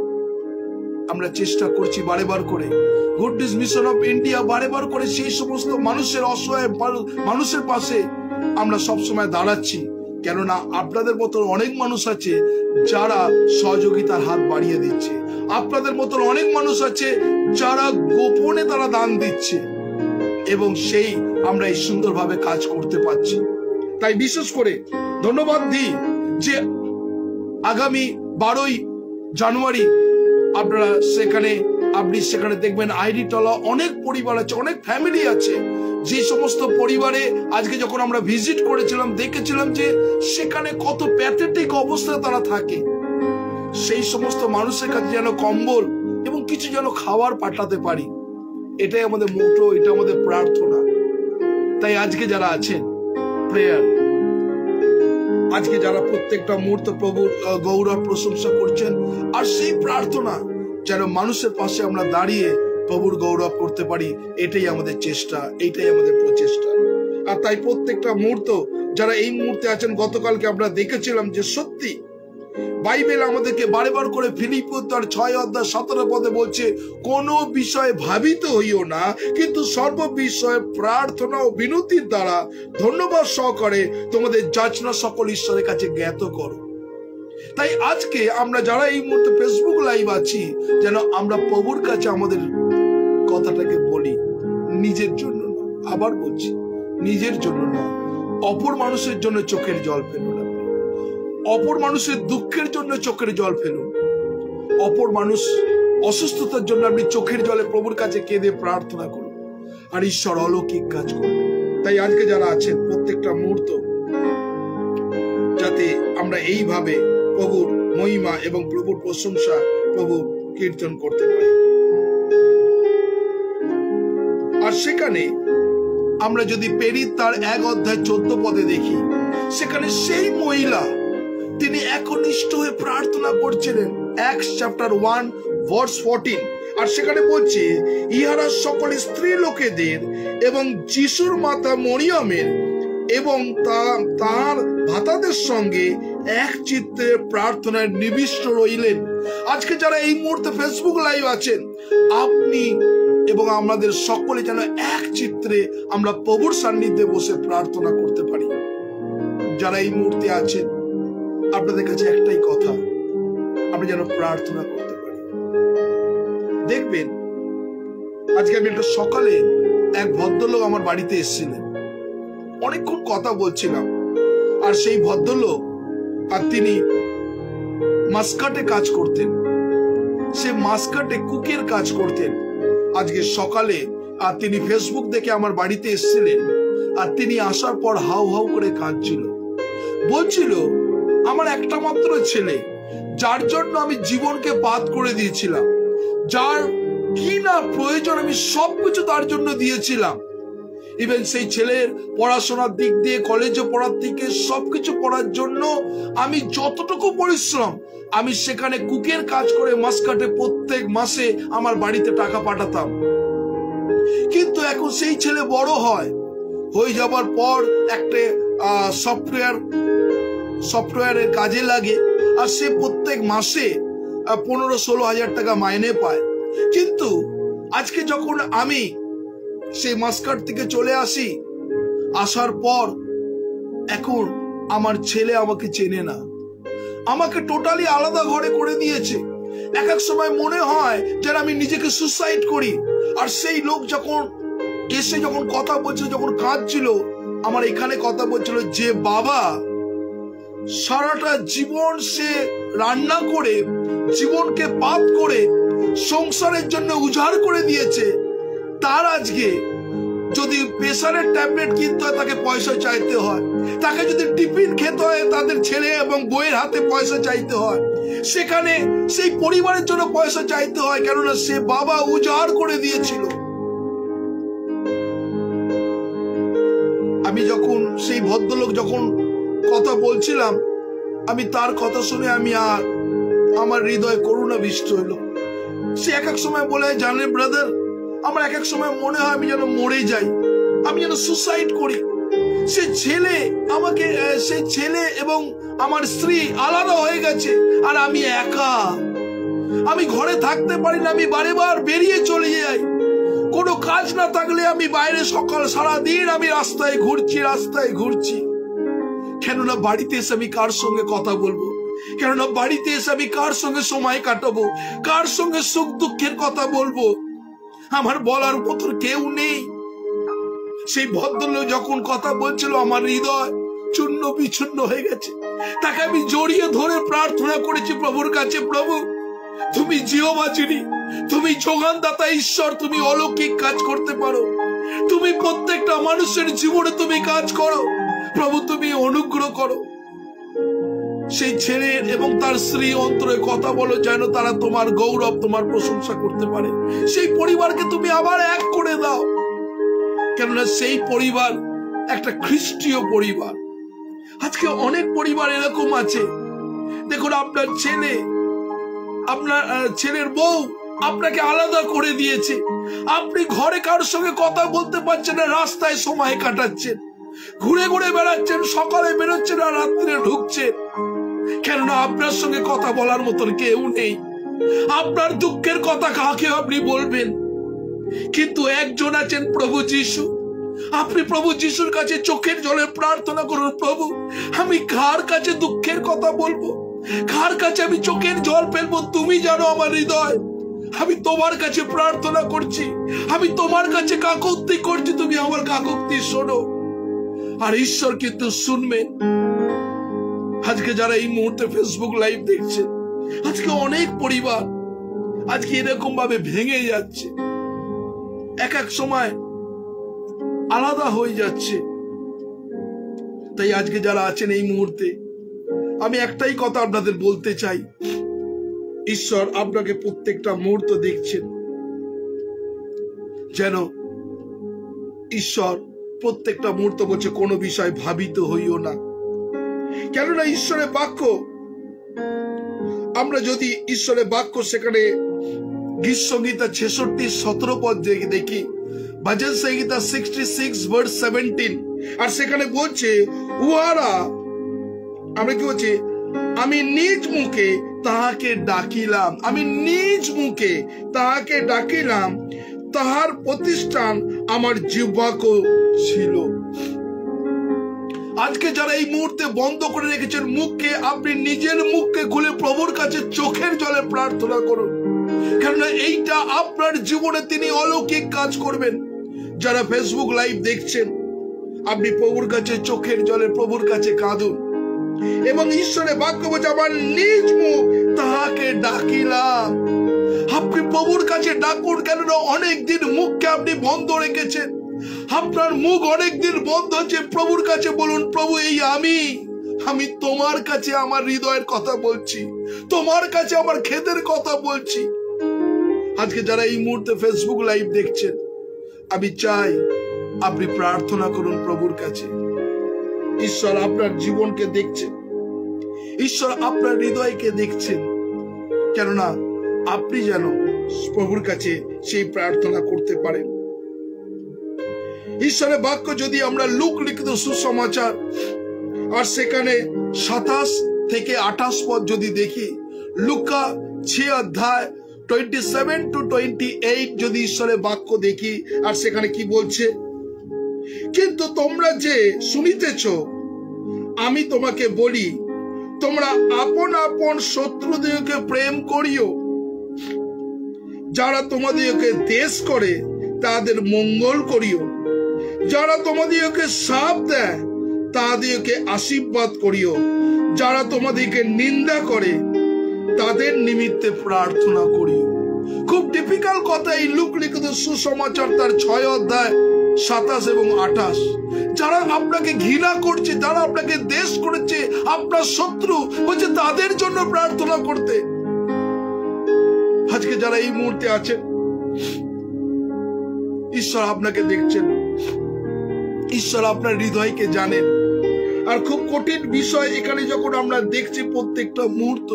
আমরা চেষ্টা করছি বারেবার করে, good news mission of India বারেবার করে সেই সমস্ত মানুষের, অসহায় মানুষের পাশে আমরা সবসময় দাঁড়াচ্ছি। কেননা আপনাদের মতো অনেক মানুষ আছে যারা সহযোগিতার হাত বাড়িয়ে দিচ্ছে, আপনাদের মতো অনেক মানুষ আছে যারা গোপনে তারা দান দিচ্ছে, এবং সেই আমরা এই সুন্দরভাবে কাজ করতে পারছি। তাই বিশেষ করে ধন্যবাদ দিই যে আগামী 12 জানুয়ারি আপনারা আপনি সেখানে দেখবেন আইডি টলা অনেক পরিবার আছে, অনেক ফ্যামিলি আছে, যে সমস্ত পরিবারে আজকে যখন আমরা ভিজিট করেছিলাম দেখেছিলাম যে সেখানে কত প্যাথেটিক অবস্থায় তারা থাকে। সেই সমস্ত মানুষের কাছে যেন কম্বল এবং কিছু যেন খাবার পাঠাতে পারি, এটাই আমাদের মোটো, এটা আমাদের প্রার্থনা। তাই আজকে যারা আছেন প্রেয়ার, আজকে যারা প্রত্যেকটা মুহূর্তে প্রভুর গৌরব প্রশংসা করছেন, আর সেই প্রার্থনা যেন মানুষের পাশে আমরা দাঁড়িয়ে প্রভুর গৌরব করতে পারি, এটাই আমাদের চেষ্টা, এইটাই আমাদের প্রচেষ্টা। আর তাই প্রত্যেকটা মুহূর্ত যারা এই মুহূর্তে আছেন, গতকালকে আমরা দেখেছিলাম যে সত্যি বাইবেল আমাদেরকে বারবার করে ফিলিপ্পি 6:17 বলছে, কোন বিষয়ে ভাবিত হইও না, কিন্তু সর্ব বিষয়ে প্রার্থনা ও বিনতির দ্বারা ধন্যবাদ সহকারে তোমাদের যাচনা সকল ঈশ্বরের কাছে জ্ঞাত করো। তাই আজকে আমরা যারা এই মুহূর্তে ফেসবুক লাইভ আছি, যেন আমরা প্রভুর কাছে আমাদের কথাটাকে বলি, নিজের জন্য না, আবার বলছি নিজের জন্য না, অপর মানুষের জন্য চোখের জল ফেলুন, অপর মানুষের দুঃখের জন্য চোখের জল ফেলুন, অপর মানুষ অসুস্থতার জন্য আপনি চোখের জলে প্রভুর কাছে কেঁদে প্রার্থনা করুন, আর ঈশ্বর অলৌকিক কাজ করবেন। তাই আজকে যারা আছেন প্রত্যেকটা মুহূর্ত যাতে আমরা এইভাবে প্রভুর মহিমা এবং প্রভুর প্রশংসা, প্রভুর কীর্তন করতে পারি। আর সেখানে আমরা যদি প্রেরিত তার 1:14 দেখি, সেখানে সেই মহিলা তিনি একনিষ্ঠ হয়ে প্রার্থনা করছিলেন, Acts chapter 1:14। আর সেখানে বলছে, ইহারা সকল স্ত্রী লোকেদের এবং যিশুর মাতা মরিয়মের এবং তার ভাতাদের সঙ্গে এক চিত্তে প্রার্থনায় নিবিষ্ট রইলেন। আজকে যারা এই মুহূর্তে ফেসবুক লাইভ আছেন, আপনি এবং আমাদের সকলে যেন এক চিত্রে আমরা প্রভুর সান্নিধ্যে বসে প্রার্থনা করতে পারি। যারা এই মুহূর্তে আছেন, আপনাদের কাছে একটাই কথা, আপনি যেন প্রার্থনা করতে পারি। দেখবেন আজকে আমি একটা সকালে এক ভদ্রলোক আমার বাড়িতে এসেছিলেন, অনেকক্ষণ কথা বলছিলাম, আর সেই ভদ্রলোক আর তিনি মাস্কাটে কাজ করতেন, সে মাস্কাটে কুকের কাজ করতেন। আজকে সকালে আর তিনি ফেসবুক দেখে আমার বাড়িতে এসেছিলেন, আর তিনি আসার পর হাউ হাউ করে কাঁদছিল, বলছিল আমার একটা মাত্র ছেলে, যার জন্য আমি জীবনকে বাদ করে দিয়েছিলাম, যার কি না প্রয়োজন আমি সবকিছু তার জন্য দিয়েছিলাম। ইভেন সেই ছেলের পড়াশোনার দিক দিয়ে, কলেজে পড়ার থেকে সবকিছু পড়ার জন্য আমি যতটুকু পরিশ্রম, আমি সেখানে কুকের কাজ করে মাসকাটে প্রত্যেক মাসে আমার বাড়িতে টাকা পাঠাতাম। কিন্তু এখন সেই ছেলে বড় হয়ে যাবার পর একটা সফটওয়্যারের কাজে লাগে, আর সে প্রত্যেক মাসে 15-16 হাজার টাকা মাইনে পায়। কিন্তু আজকে যখন আমি সেই মাস্কাট থেকে চলে আসার পর এখন আমার ছেলে আমাকে চেনে না, আমাকে টোটালি আলাদা ঘরে করে দিয়েছে। এক এক সময় মনে হয় যেন আমি নিজেকে সুসাইড করি। আর সেই লোক যখন এসে যখন কথা বলছিল, যখন কাঁদছিল, আমার এখানে কথা বলছিল যে বাবা সারাটা জীবন সে রান্না করে, জীবনকে পাপ করে সংসারের জন্য উজাড় করে দিয়েছে, তার আজকে যদি প্রেসারের ট্যাবলেট কিনতে হয় তাকে পয়সা চাইতে হয়, তাকে যদি টিফিন খেতে হয় তাদের ছেলে এবং বউয়ের হাতে পয়সা চাইতে হয়, সেখানে সেই পরিবারের জন্য পয়সা চাইতে হয়, কেননা সে বাবা উজাড় করে দিয়েছিল। আমি যখন সেই ভদ্রলোক যখন কথা বলছিলাম, আমি তার কথা শুনে আমার হৃদয় করুণা বৃষ্টি হইলো। সে এক এক সময় বলে, জানেন ব্রাদার, আমার এক এক সময় মনে হয় আমি যেন মরে যাই, আমি যেন সুসাইড করি। সেই ছেলে এবং আমার স্ত্রী আলাদা হয়ে গেছে, আর আমি একা, আমি ঘরে থাকতে পারি না, আমি বারেবার বেরিয়ে চলে যাই। কোনো কাজ না থাকলে আমি বাইরে সারাদিন আমি রাস্তায় ঘুরছি। কেননা বাড়িতে এসে আমি কার সঙ্গে কথা বলবো, কেননা বাড়িতে এসে আমি কার সঙ্গে সময় কাটাবো, কার সঙ্গে সুখ দুঃখের কথা বলবো, আমার বলার মতো কেউ নেই। সেই ভদ্রলোক যখন কথা বলছিল, আমার হৃদয় চূর্ণ বিচূর্ণ হয়ে গেছে। তাকে আমি জড়িয়ে ধরে প্রার্থনা করেছি প্রভুর কাছে, প্রভু তুমি জিহোবা যিনি, তুমি যোগানদাতা ঈশ্বর, তুমি অলৌকিক কাজ করতে পারো। তুমি প্রত্যেকটা মানুষের জীবনে তুমি কাজ করো প্রভু, তুমি অনুগ্রহ করো। সেই ছেলে এবং তার স্ত্রী অন্তরে কথা বলো যেন তারা তোমার গৌরব, তোমার প্রশংসা করতে পারে। সেই পরিবারকে তুমি আবার এক করে দাও, কেননা সেই পরিবার একটা খ্রিস্টীয় পরিবার। আজকে অনেক পরিবার এরকম আছে, দেখুন আপনার ছেলে, আপনার ছেলের বউ আপনাকে আলাদা করে দিয়েছে, আপনি ঘরে কারোর সঙ্গে কথা বলতে পারছেন না, রাস্তায় সময় কাটাচ্ছেন, ঘুরে ঘুরে বেড়াচ্ছেন, সকালে বেরোচ্ছেন আর রাত্রে ঢুকছেন, কেননা আপনার সঙ্গে কথা বলার মতন কেউ নেই। আপনার দুঃখের কথা কাকে আপনি বলবেন? কিন্তু একজন আছেন প্রভু যিশু। আপনি প্রভু যিশুর কাছে চোখের জলে প্রার্থনা করুন, প্রভু আমি কার কাছে দুঃখের কথা বলবো, কার কাছে আমি চোখের জল ফেলবো? তুমি জানো আমার হৃদয়, আমি তোমার কাছে প্রার্থনা করছি, আমি তোমার কাছে কাকুতি করছি, তুমি আমার কাকুতি শোনো। আর ঈশ্বর কিন্তু শুনবেন। আজকে যারা এই মুহূর্তে ফেসবুক লাইভ দেখছেন, আজকে অনেক পরিবার আজকে এরকম ভাবে ভেঙে যাচ্ছে, এক এক সময় আলাদা হয়ে যাচ্ছে। তাই আজকে যারা আছেন এই মুহূর্তে, আমি একটাই কথা আপনাদের বলতে চাই, ঈশ্বর আপনাকে প্রত্যেকটা মুহূর্ত দেখছেন, যেন ঈশ্বর প্রত্যেকটা মুহূর্ত বলছে কোনো বিষয় ভাবিত হইও না। কেননা ঈশ্বরের বাক্য, আমরা যদি ঈশ্বরের বাক্য সেখানে গীত সংহিতা 66:17 পদ দেখি, ভজন সংহিতা 66:17, আর সেখানে বলছে উহারা, আমরা কি বলছে, আমি নিজ মুখে তাহাকে ডাকিলাম, আমি নিজ মুখে তাহাকে ডাকিলাম, তাহার প্রতিষ্ঠান আমার জিহ্বাকো ছিল। আজকে যারা এই মুহূর্তে বন্ধ করে রেখেছেন মুখকে, আপনি নিজের মুখকে খুলে প্রভুর কাছে চোখের জলে প্রার্থনা করুন, কেননা এইটা আপনার জীবনে তিনি অলৌকিক কাজ করবেন। যারা ফেসবুক লাইভ দেখছেন, আপনি প্রভুর কাছে চোখের জলে প্রভুর কাছে কাঁদুন, এবং ঈশ্বরের বাক্য বলছে আমার নিজ মুখ তাহাকে ডাকিলাম। আপনি প্রভুর কাছে ডাকুন, কেননা অনেকদিন মুখকে আপনি বন্ধ রেখেছেন, আপনার মুখ অনেকদিন বন্ধ হচ্ছে। প্রভুর কাছে বলুন, প্রভু এই আমি তোমার কাছে আমার হৃদয়ের কথা বলছি, তোমার কাছে আমার ক্ষেতের কথা বলছি। আজকে যারা এই মুহূর্তে ফেসবুক লাইভ দেখছেন, আমি চাই আপনি প্রার্থনা করুন প্রভুর কাছে। ঈশ্বর আপনার জীবনকে দেখছেন, ঈশ্বর আপনার হৃদয়কে দেখছেন, কেননা আপনি যেন প্রভুর কাছে সেই প্রার্থনা করতে পারেন। ঈশ্বরের বাক্য যদি আমরা লুক লিখিত সুসমাচার আর সেখানে 27 থেকে 28 পদ যদি দেখি, লুকা 6 অধ্যায় 27 to 28 যদি ঈশ্বরের বাক্য দেখি, আর সেখানে কি বলছে, কিন্তু তোমরা যে শুনিতেছ আমি তোমাকে বলি, তোমরা আপন আপন শত্রুদেরকে প্রেম করিও, যারা তোমাদেরকে দেশ করে তাদের মঙ্গল করিও, যারা তোমাদেরকে শাপ দেয় তাদেরকে আশীর্বাদ করিও, যারা তোমাদেরকে নিন্দা করে তাদের নিমিত্তে প্রার্থনা করিও। খুব টিপিক্যাল কথা এই লুক লিখিত সুসমাচার তার 6 অধ্যায় 27 এবং 28। যারা আপনাকে ঘৃণা করছে, যারা আপনাকে দেশ করেছে, আপনার শত্রু, বলছে তাদের জন্য প্রার্থনা করতে। আজকে যারা এই মুহূর্তে আছেন, ঈশ্বর আপনাকে দেখছেন, ঈশ্বর আপনার হৃদয়কে জানেন। আর খুব কঠিন বিষয় এখানে যখন আমরা দেখছি প্রত্যেকটা মুহূর্ত,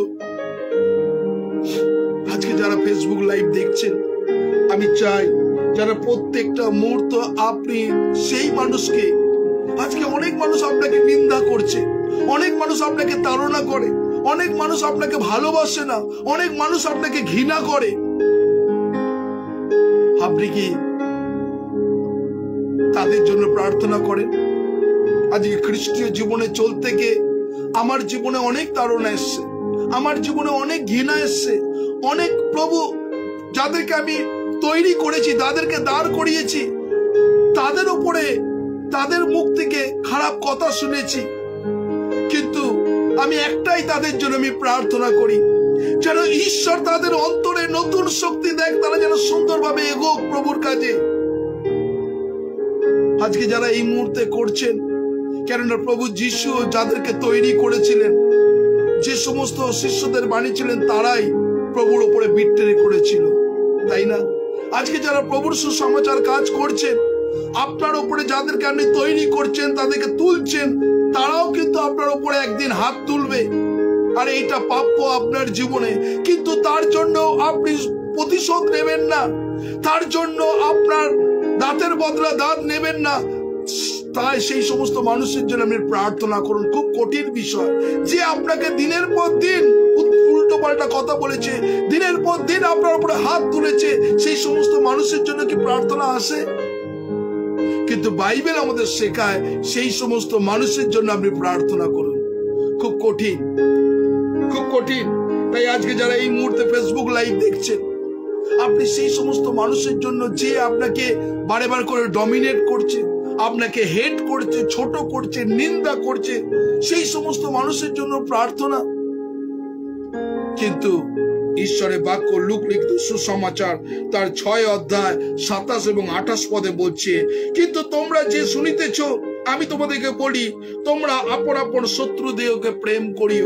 আজকে যারা ফেসবুক লাইভ দেখছেন, আমি চাই যারা প্রত্যেকটা মুহূর্ত আপনি সেই মানুষকে, আজকে অনেক মানুষ আপনাকে নিন্দা করছে, অনেক মানুষ আপনাকে তাড়না করে, অনেক মানুষ আপনাকে ভালোবাসে না, অনেক মানুষ আপনাকে ঘৃণা করে, আপনি কি তাদের জন্য প্রার্থনা করেন? আজকে খ্রিস্টীয় জীবনে চলতে গিয়ে আমার জীবনে অনেক তাড়না এসছে, আমার জীবনে অনেক ঘৃণা এসছে, অনেক প্রভু যাদেরকে আমি তৈরি করেছি, তাদেরকে দাঁড় করিয়েছি, তাদের উপরে তাদের মুখ থেকে খারাপ কথা শুনেছি, কিন্তু আমি একটাই তাদের জন্য আমি প্রার্থনা করি, যেন ঈশ্বর তাদের অন্তরে নতুন শক্তি দেয়, তারা যেন সুন্দরভাবে এগোক প্রভুর কাজে। আজকে যারা এই মুহূর্তে করছেন, কেননা প্রভু যিশু যাদেরকে তৈরি করেছিলেন, যে সমস্ত শিষ্যদের বানিয়েছিলেন, তারাই প্রভুর উপরে ভিত্তি করেছিল, তাই না? আজকে যারা প্রভুর সুসমাচার কাজ করছেন, আপনার উপরে যাদেরকে আপনি তৈরি করছেন, তাদেরকে তুলছেন, তারাও কিন্তু আপনার উপরে একদিন হাত তুলবে। আর এইটা প্রাপ্য আপনার জীবনে, কিন্তু তার জন্য আপনি প্রতিশোধ নেবেন না, তার জন্য আপনার দাঁতের বদলা দাঁত নেবেন না। তাই সেই সমস্ত মানুষের জন্য আপনি প্রার্থনা করুন। খুব কঠিন বিষয় যে আপনাকে দিনের পর দিন উল্টো পাল্টা কথা বলেছে, দিনের পর দিন আপনার উপরে হাত তুলেছে, সেই সমস্ত মানুষের জন্য কি প্রার্থনা আসে? কিন্তু বাইবেল আমাদের শেখায় সেই সমস্ত মানুষের জন্য আপনি প্রার্থনা করুন। খুব কঠিন, খুব কঠিন। তাই আজকে যারা এই মুহূর্তে ফেসবুক লাইভ দেখছেন, আপনি সেই সমস্ত মানুষের জন্য যে আপনাকে বারে বার করে ডমিনেট করছে, আপনাকে হেট করছে, ছোট করছে, নিন্দা করছে, সেই সমস্ত মানুষের জন্য প্রার্থনা। কিন্তু ঈশ্বরের বাক্য লুক লিখিত সুসমাচার তার 6 অধ্যায় 27 এবং 28 পদে বলছে, কিন্তু তোমরা যে শুনিতেছ, আমি তোমাদেরকে বলি, তোমরা আপন আপন শত্রুদেরকে প্রেম করিও,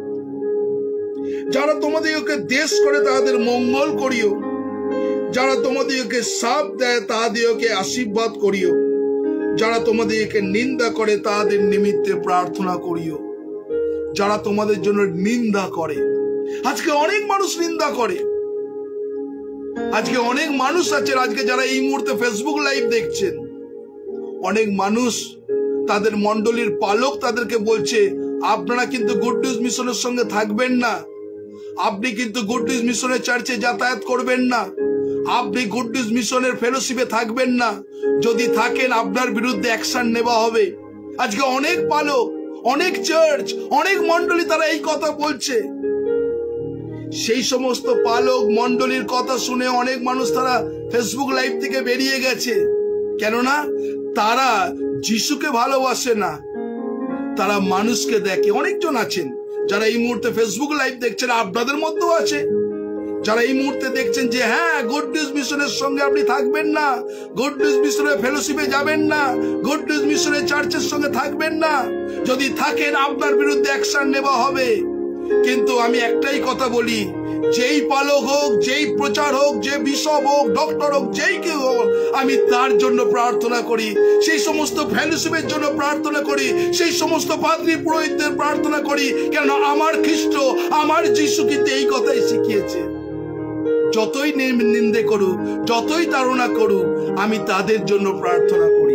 যারা তোমাদেরকে দেশ করে তাদের মঙ্গল করিও, যারা তোমাদেরকে শাপ দেয় তাদেরকে আশীর্বাদ করিও, যারা তোমাদেরকে নিন্দা করে তাদের নিমিত্তে প্রার্থনা করিও। যারা তোমাদের জন্য নিন্দা করে, আজকে অনেক মানুষ নিন্দা করে, আজকে অনেক মানুষ আছে, আজকে যারা এই মুহূর্তে ফেসবুক লাইভ দেখছেন, অনেক মানুষ তাদের মন্ডলীর পালক তাদেরকে বলছে, আপনারা কিন্তু গুড নিউজ মিশনের সঙ্গে থাকবেন না, আপনি কিন্তু গুড নিউজ মিশনের চার্চে যাতায়াত করবেন না, আপনি গুড নিউজ মিশনের ফেলোশিপে থাকবেন না, যদি থাকেন আপনার বিরুদ্ধে অ্যাকশন নেওয়া হবে। আজকে অনেক পালক, অনেক চার্চ, অনেক মন্ডলী তারা এই কথা বলছে। সেই সমস্ত পালক মন্ডলীর কথা শুনে অনেক মানুষ তারা ফেসবুক লাইভ থেকে বেরিয়ে গেছে, কেননা তারা যিশুকে ভালোবাসে না, তারা মানুষকে দেখে। অনেকজন আছেন যারা এই মুহূর্তে ফেসবুক লাইভ দেখছেন, আপনাদের মধ্যেও আছে যারা এই মুহূর্তে দেখছেন যে হ্যাঁ, গুড নিউজ মিশনের সঙ্গে আপনি থাকবেন না, গুড নিউজ মিশনের ফেলোশিপে যাবেন না, গুড নিউজ মিশনের চার্চের সঙ্গে থাকবেন না, যদি থাকেন আপনার বিরুদ্ধে অ্যাকশন নেওয়া হবে। কিন্তু আমি একটাই কথা বলি, যেই পালক হোক, যেই প্রচার হোক, যে বিশপ হোক, ডক্টর হোক, যেই কেউ হোক, আমি তার জন্য প্রার্থনা করি, সেই সমস্ত ফেলোশিপের জন্য প্রার্থনা করি, সেই সমস্ত পাদ্রী পুরোহিতদের প্রার্থনা করি, কেন আমার খ্রিস্ট, আমার যিশু কিন্তু এই কথাই শিখিয়েছে। যতই নিন্দে করুক, যতই তাড়না করুক, আমি তাদের জন্য প্রার্থনা করি,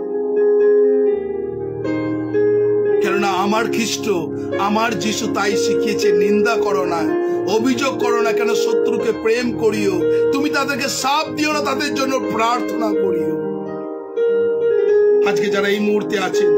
কেননা আমার খ্রিস্ট, আমার যিশু তাই শিখিয়েছে, নিন্দা করো না, অভিযোগ করো না, কেন শত্রুকে প্রেম করিও, তুমি তাদেরকে শাপ দিও না, তাদের জন্য প্রার্থনা করিও। আজকে যারা এই মুহূর্তে আছেন,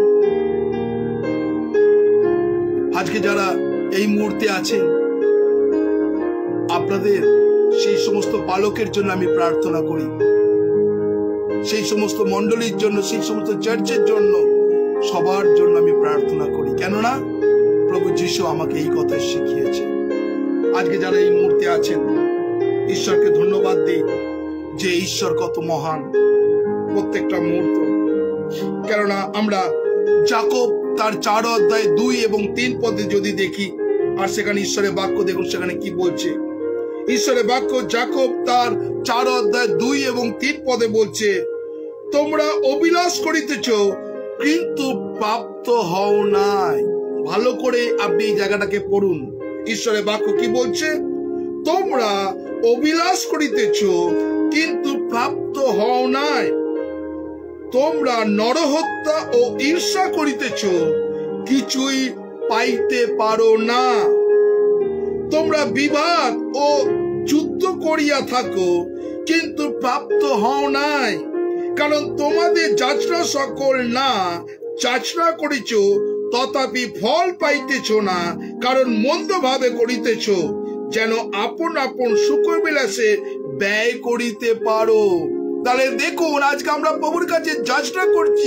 আজকে যারা এই মুহূর্তে আছেন, আপনাদের সেই সমস্ত পালকের জন্য আমি প্রার্থনা করি, সেই সমস্ত মন্ডলীর জন্য, সেই সমস্ত চার্চের জন্য, সবার জন্য আমি প্রার্থনা করি, কেননা প্রভু যিশু আমাকে এই কথা শিখিয়েছে। আজকে যারা এই মুহূর্তে আছেন, ঈশ্বরকে ধন্যবাদ দিই যে ঈশ্বর কত মহান প্রত্যেকটা মুহূর্ত। কেননা আমরা যাকব তার 4 অধ্যায় 2 এবং 3 পদে যদি দেখি, আর সেখানে ঈশ্বরের বাক্য দেখুন সেখানে কি বলছে। ঈশ্বরের বাক্য যাকব তার 4 অধ্যায় 2 এবং 3 পদে বলছে, তোমরা অবিলাস করিতেছ কিন্তু প্রাপ্ত হও নাই। ভালো করে আপনি এই জায়গাটাকে পড়ুন, ঈশ্বরের বাক্য কি বলছে, তোমরা অবিলাস করিতেছ কিন্তু প্রাপ্ত হও নাই, তোমরা নরহত্যা ও ঈর্ষা করিতেছ, কিছুই পাইতে পারো না, তোমরা বিবাদ ও যুদ্ধ করিয়া থাকো কিন্তু প্রাপ্ত হও নাই, কারণ তোমাদের যাচনা সকল না যাচনা করিছ, তথাপি ফল পাইতেছ না, কারণ মন্দ ভাবে করিতেছ, যেন আপন আপন সুখবিলাসে ব্যয় করিতে পারো। তাহলে দেখুন, আজকে আমরা প্রভুর কাছে যাচনা করছি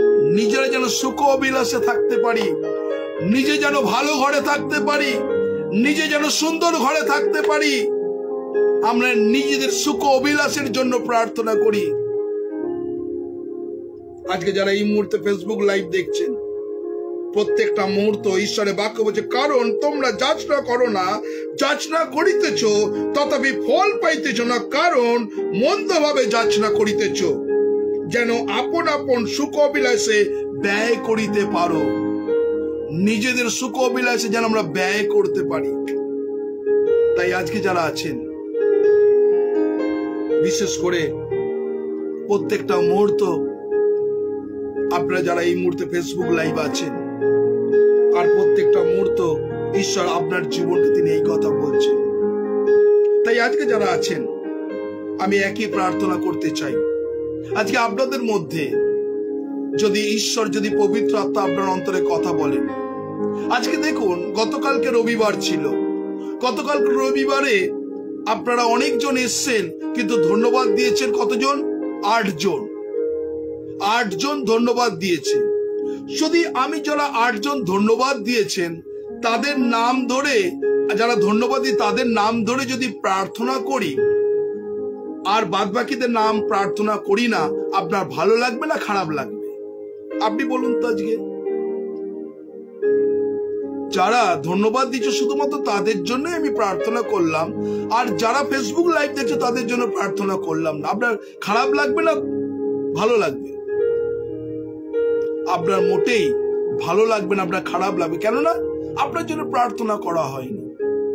নিজেরা যেন সুখ অবিলাসে থাকতে পারি, নিজে যেন ভালো ঘরে থাকতে পারি, নিজে যেন সুন্দর ঘরে থাকতে পারি, আমরা নিজেদের সুখ অভিলাষের জন্য প্রার্থনা করি। আজকে যারা এই মুহূর্তে ফেসবুক লাইভ দেখছেন, প্রত্যেকটা মুহূর্ত ঈশ্বরের বাক্য বলছে, কারণ তোমরা যাচনা করো না, যাচনা করিতেছ তথাপি ফল পাইতেছ না, কারণ মন্দভাবে যাচনা করিতেছ, যেন আপন আপন সুখ অভিলাষে ব্যয় করিতে পারো। নিজেদের সুখ অভিলাষে যেন আমরা ব্যয় করতে পারি। তাই আজকে যারা আছেন, বিশেষ করে প্রত্যেকটা মুহূর্ত আপনারা যারা এই মুহূর্তে ফেসবুক লাইভ আছেন, আর প্রত্যেকটা মুহূর্ত ঈশ্বর আপনার জীবনকে তিনি এই কথা বলছেন। তাই আজকে যারা আছেন, আমি একই প্রার্থনা করতে চাই, আজকে আপনাদের মধ্যে যদি ঈশ্বর, যদি পবিত্র আত্মা আপনার অন্তরে কথা বলেন। আজকে দেখুন, গতকালকে রবিবার ছিল, গতকালকে রবিবারে আপনারা অনেকজন এসছেন, কিন্তু ধন্যবাদ দিয়েছেন কতজন? 8 জন। 8 জন ধন্যবাদ দিয়েছে। যদি আমি যারা 8 জন ধন্যবাদ দিয়েছেন তাদের নাম ধরে, যারা ধন্যবাদ দিই তাদের নাম ধরে যদি প্রার্থনা করি, আর বাদ বাকিদের নাম প্রার্থনা করি না, আপনার ভালো লাগবে না খারাপ লাগবে? আপনি বলুন তো। আজকে যারা ধন্যবাদ দিচ্ছে শুধুমাত্র তাদের জন্য আমি প্রার্থনা করলাম, আর যারা ফেসবুক লাইভ দেখছে তাদের জন্য প্রার্থনা করলাম না, আপনার খারাপ লাগবে না ভালো লাগবে? আপনার মোটেই ভালো লাগবে না, আপনার খারাপ লাগবে। কেননা আপনার জন্য প্রার্থনা করা হয়নি।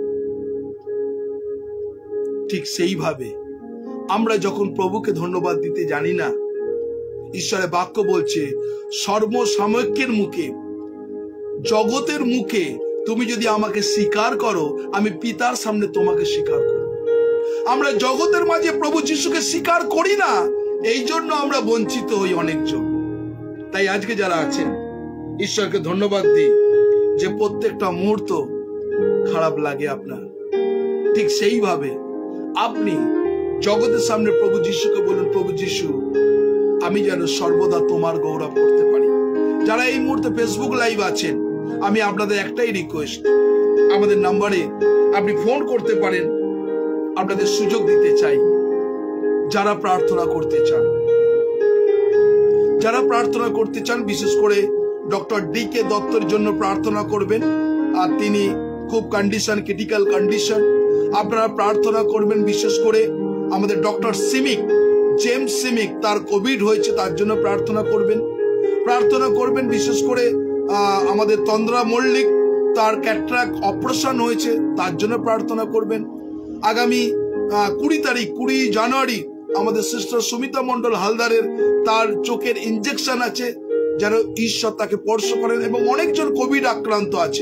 ঠিক সেইভাবে আমরা যখন প্রভুকে ধন্যবাদ দিতে জানি না, ঈশ্বরের বাক্য বলছে, সর্বসাময়িকের মুখে, জগতের মুখে তুমি যদি আমাকে স্বীকার করো, আমি পিতার সামনে তোমাকে স্বীকার করব। আমরা জগতের মাঝে প্রভু যিশুকে স্বীকার করি না, এই জন্য আমরা বঞ্চিত হই অনেকজন। তাই আজকে যারা আছেন, ঈশ্বরকে ধন্যবাদ দিই যে প্রত্যেকটা মুহূর্ত খারাপ লাগে আপনার, ঠিক সেইভাবে আপনি জগতের সামনে প্রভু যিশুকে বলুন, প্রভু যিশু, আমি যেন সর্বদা তোমার গৌরব করতে পারি। যারা এই মুহূর্তে ফেসবুক লাইভ আছেন, আমি আপনাদের একটাই রিকোয়েস্ট, আমাদের নাম্বারে আপনি ফোন করতে পারেন, আপনাদের সুযোগ দিতে চাই। যারা প্রার্থনা করতে চান, যারা প্রার্থনা করতে চান, বিশেষ করে ডক্টর ডি.কে. দত্তর জন্য প্রার্থনা করবেন, আর তিনি খুব কন্ডিশন, ক্রিটিক্যাল কন্ডিশন, আপনারা প্রার্থনা করবেন। বিশেষ করে আমাদের ডক্টর সিমিক, জেমস সিমিক, তার কোভিড হয়েছে, তার জন্য প্রার্থনা করবেন। প্রার্থনা করবেন বিশেষ করে আমাদের তন্দ্রা মল্লিক, তার ক্যাটরাক্ট অপারেশন হয়েছে, তার জন্য প্রার্থনা করবেন। আগামী 20 জানুয়ারি আমাদের সিস্টার সুমিতা মন্ডল হালদারের, তার চোখের ইনজেকশন আছে, যেন ঈশ্বর তাকে স্পর্শ করেন। এবং অনেকজন কোভিড আক্রান্ত আছে।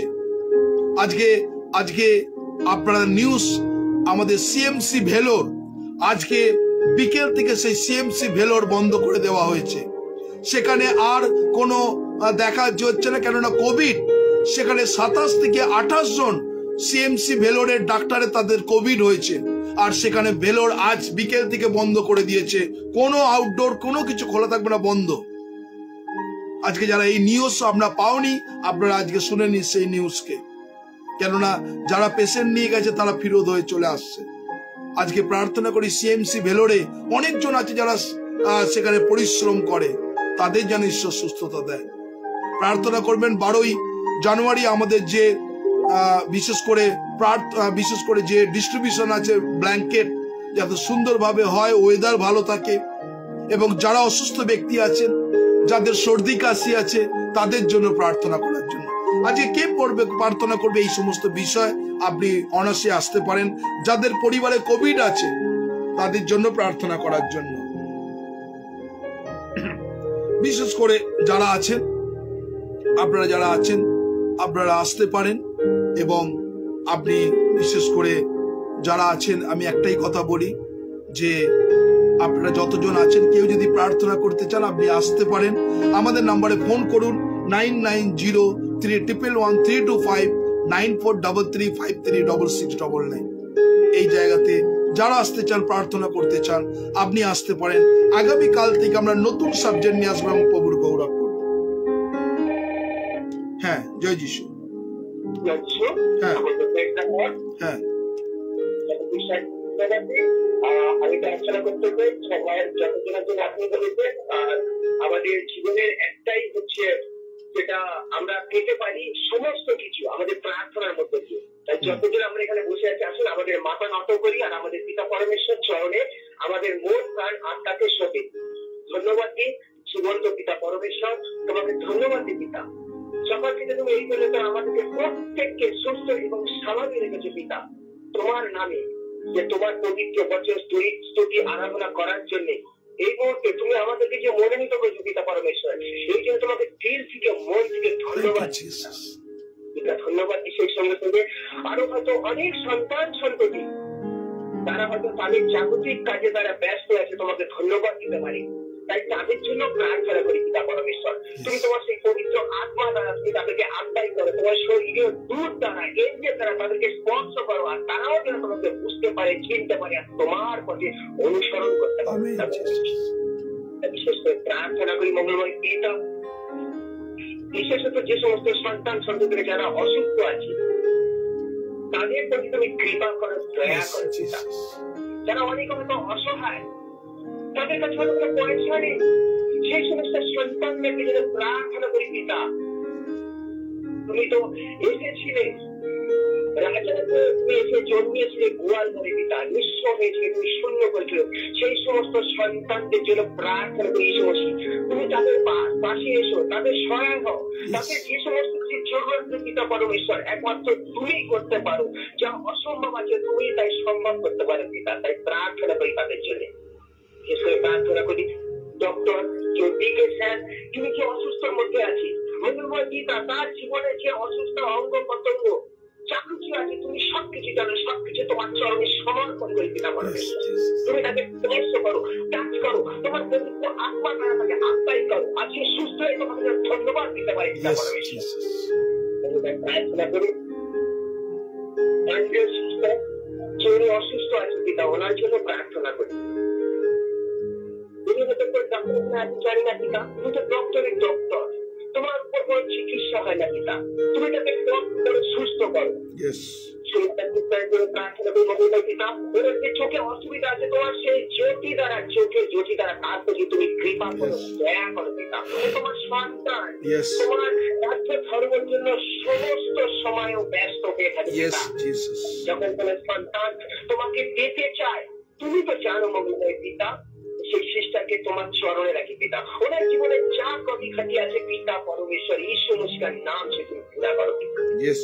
আজকে আপনারা নিউজ, আমাদের সিএমসি ভেলোর, আজকে বিকেল থেকে সেই সিএমসি ভেলোর বন্ধ করে দেওয়া হয়েছে। সেখানে আর কোনো দেখা যাচ্ছে না, কেননা কোভিড। সেখানে 27 থেকে 28 জন সিএমসি ভেলোরের ডাক্তারে তাদের কোভিড হয়েছে, আর সেখানে ভেলোর আজ বিকেল থেকে বন্ধ করে দিয়েছে। কোনো আউটডোর কোনো কিছু খোলা থাকবে না, বন্ধ। আজকে যারা এই নিউজ আমরা পাওনি, আপনারা আজকে শুনে নিন সেই নিউজকে, কেননা যারা পেশেন্ট নিয়ে গেছে তারা ফিরত হয়ে চলে আসছে। আজকে প্রার্থনা করি, সিএমসি ভেলোরে অনেকজন আছে যারা সেখানে পরিশ্রম করে, তাদের যেন ঈশ্বর সুস্থতা দেয়। প্রার্থনা করবেন 12 জানুয়ারি আমাদের যে বিশেষ করে যে ডিস্ট্রিবিউশন আছে ব্ল্যাঙ্কেট, যাতে সুন্দরভাবে হয়, ওয়েদার ভালো থাকে। এবং যারা অসুস্থ ব্যক্তি আছেন, যাদের সর্দি কাশি আছে, তাদের জন্য প্রার্থনা করার জন্য। আজকে কে প্রার্থনা করবে এই সমস্ত বিষয়, আপনি অনায়াসে আসতে পারেন। যাদের পরিবারে কোভিড আছে, তাদের জন্য প্রার্থনা করার জন্য। বিশেষ করে যারা আছেন, আপনারা আসতে পারেন। এবং আপনি বিশেষ করে যারা আছেন, আমি একটাই কথা বলি যে আপনারা যতজন আছেন, কেউ যদি প্রার্থনা করতে চান, আপনি আসতে পারেন। আমাদের নাম্বারে ফোন করুন 9903111325 9433536699। এই জায়গাতে যারা আসতে চান, প্রার্থনা করতে চান, আপনি আসতে পারেন। আগামীকাল থেকে আমরা নতুন সাবজেক্ট নিয়ে আসবো এবং প্রভুর গৌরব করব। হ্যাঁ, জয় যিশু। হ্যাঁ। পর হ্যাঁ আমি প্রার্থনা করতে চাই সময়ের যতজনের জন্য আপনি বলেছেন। আর আমাদের জীবনের একটাই হচ্ছে যেটা আমরা পেতে পারি সমস্ত কিছু আমাদের প্রার্থনার মধ্যে দিয়ে। তাই যতজন আমরা এখানে বসে আছি আসুন আমাদের মাথা নত করি আর আমাদের পিতা পরমেশ্বর চরণে আমাদের মন প্রাণ আত্মাকে সঁপে ধন্যবাদ দিই। জীবন্ত পিতা পরমেশ্বর তোমাকে ধন্যবাদ দিই পিতা। সকাল থেকে তুমি এই জন্য আমাদেরকে প্রত্যেককে সুস্থ এবং স্বাভাবিক রেখেছো পিতা তোমার নামে, যে তোমার পবিত্র বচন স্তুতি আরাধনা করার জন্য এই মুহূর্তে তুমি আমাদেরকে যে মনোনীত করেছো পিতা পরমেশ্বর, এই জন্য তোমাকে দিল থেকে মন থেকে ধন্যবাদ পিতা। ধন্যবাদ সেই সঙ্গে সঙ্গে আরো হয়তো অনেক সন্তান সন্ততি তারা হয়তো তাদের জাগতিক কাজে তারা ব্যস্ত আছে, তোমাকে ধন্যবাদ দিতে পারি। তাই তাদের জন্য প্রার্থনা করি পিতা পরমেশ্বর, তুমি তোমার সেই পবিত্র আত্মা দ্বারা তুমি তাদেরকে আত্মাই করো, তোমার শরীরের দূর দ্বারা এনজেল দ্বারা তাদেরকে স্পর্শ করো আর তারাও যেন তোমাকে বুঝতে পারে চিনতে পারে আর তোমার পথে অনুসরণ করতে পারে। বিশেষ করে প্রার্থনা করি মঙ্গলময় পিতা, বিশেষত যে সমস্ত সন্তান সন্ততিরা যারা অসুস্থ আছে তাদের প্রতি তুমি কৃপা করো, দয়া করো পিতা। যারা অনেক হয়তো অসহায় তাদের কাছে হয়তো কোনো পয়সা নেই, সেই সমস্ত সন্তানদেরকে যেন প্রার্থনা করি পিতা। তুমি তো এসেছিলে তুমি এসে জন্মিয়েছিলে গোয়াল ঘরে পিতা, নিঃস্ব হয়েছিলে তুমি শূন্য করেছিল, সেই সমস্ত সন্তানদের জন্য প্রার্থনা করি ঈশ্বর তুমি তাদের পাশে এসো, তাদের সহায় হও, তাদের যে সমস্ত কিছু জরুরত পিতা পরমেশ্বর একমাত্র তুমিই করতে পারো, যা অসম্ভব আছে তুমি তাই সম্ভব করতে পারো পিতা। তাই প্রার্থনা করি তাদের জন্য। বিশেষ করে প্রার্থনা করি ডক্টর জ্যোতিকে স্যার, তুমি যে অসুস্থর মধ্যে আছি মঙ্গলময় পিতা, তার জীবনে যে অসুস্থ অঙ্গ প্রত্যঙ্গ যা কিছু আছে তুমি সবকিছু জানো, সবকিছু তোমার চরণে সমর্পণ করে পিতা পরমেশ্বর। তুমি তাকে স্পর্শ করো, কাজ করো, তোমার পবিত্র আত্মা দ্বারা তাকে আত্মাই করো। আজকে সুস্থ হয়ে তোমাকে ধন্যবাদ দিতে পারি পিতা পরমেশ্বর। প্রার্থনা করি যিনি অসুস্থ আছে পিতা, ওনার জন্য প্রার্থনা করি। তুমি হতে করে ডাক্তার জানি না পিতা, তুমি তো ডক্টরের ডক্টর, তোমার উপর কোনো চিকিৎসা হয় না পিতা, তুমি তাকে সুস্থ করো। প্রার্থনা করি মঙ্গলময় পিতা, ওর যে চোখে অসুবিধা আছে তোমার সেই জ্যোতি দ্বারা তার প্রতি তুমি কৃপা করো, দয়া করো পিতা। তোমার সন্তান তোমার রাজ্য ধর্মের জন্য সমস্ত সময়ও ব্যস্ত হয়ে থাকে, যখন কোন সন্তান তোমাকে পেতে চায় তুমি তো জানো মঙ্গলময় পিতা, সেই শিষ্টাকে তোমার চরণে রাখি পিতা। ওনার জীবনে যা কবি খাটি আছে পিতা পরমেশ্বর ঈশ্বর মুস্কার নাম সে তুমি পূজা করো পিতা।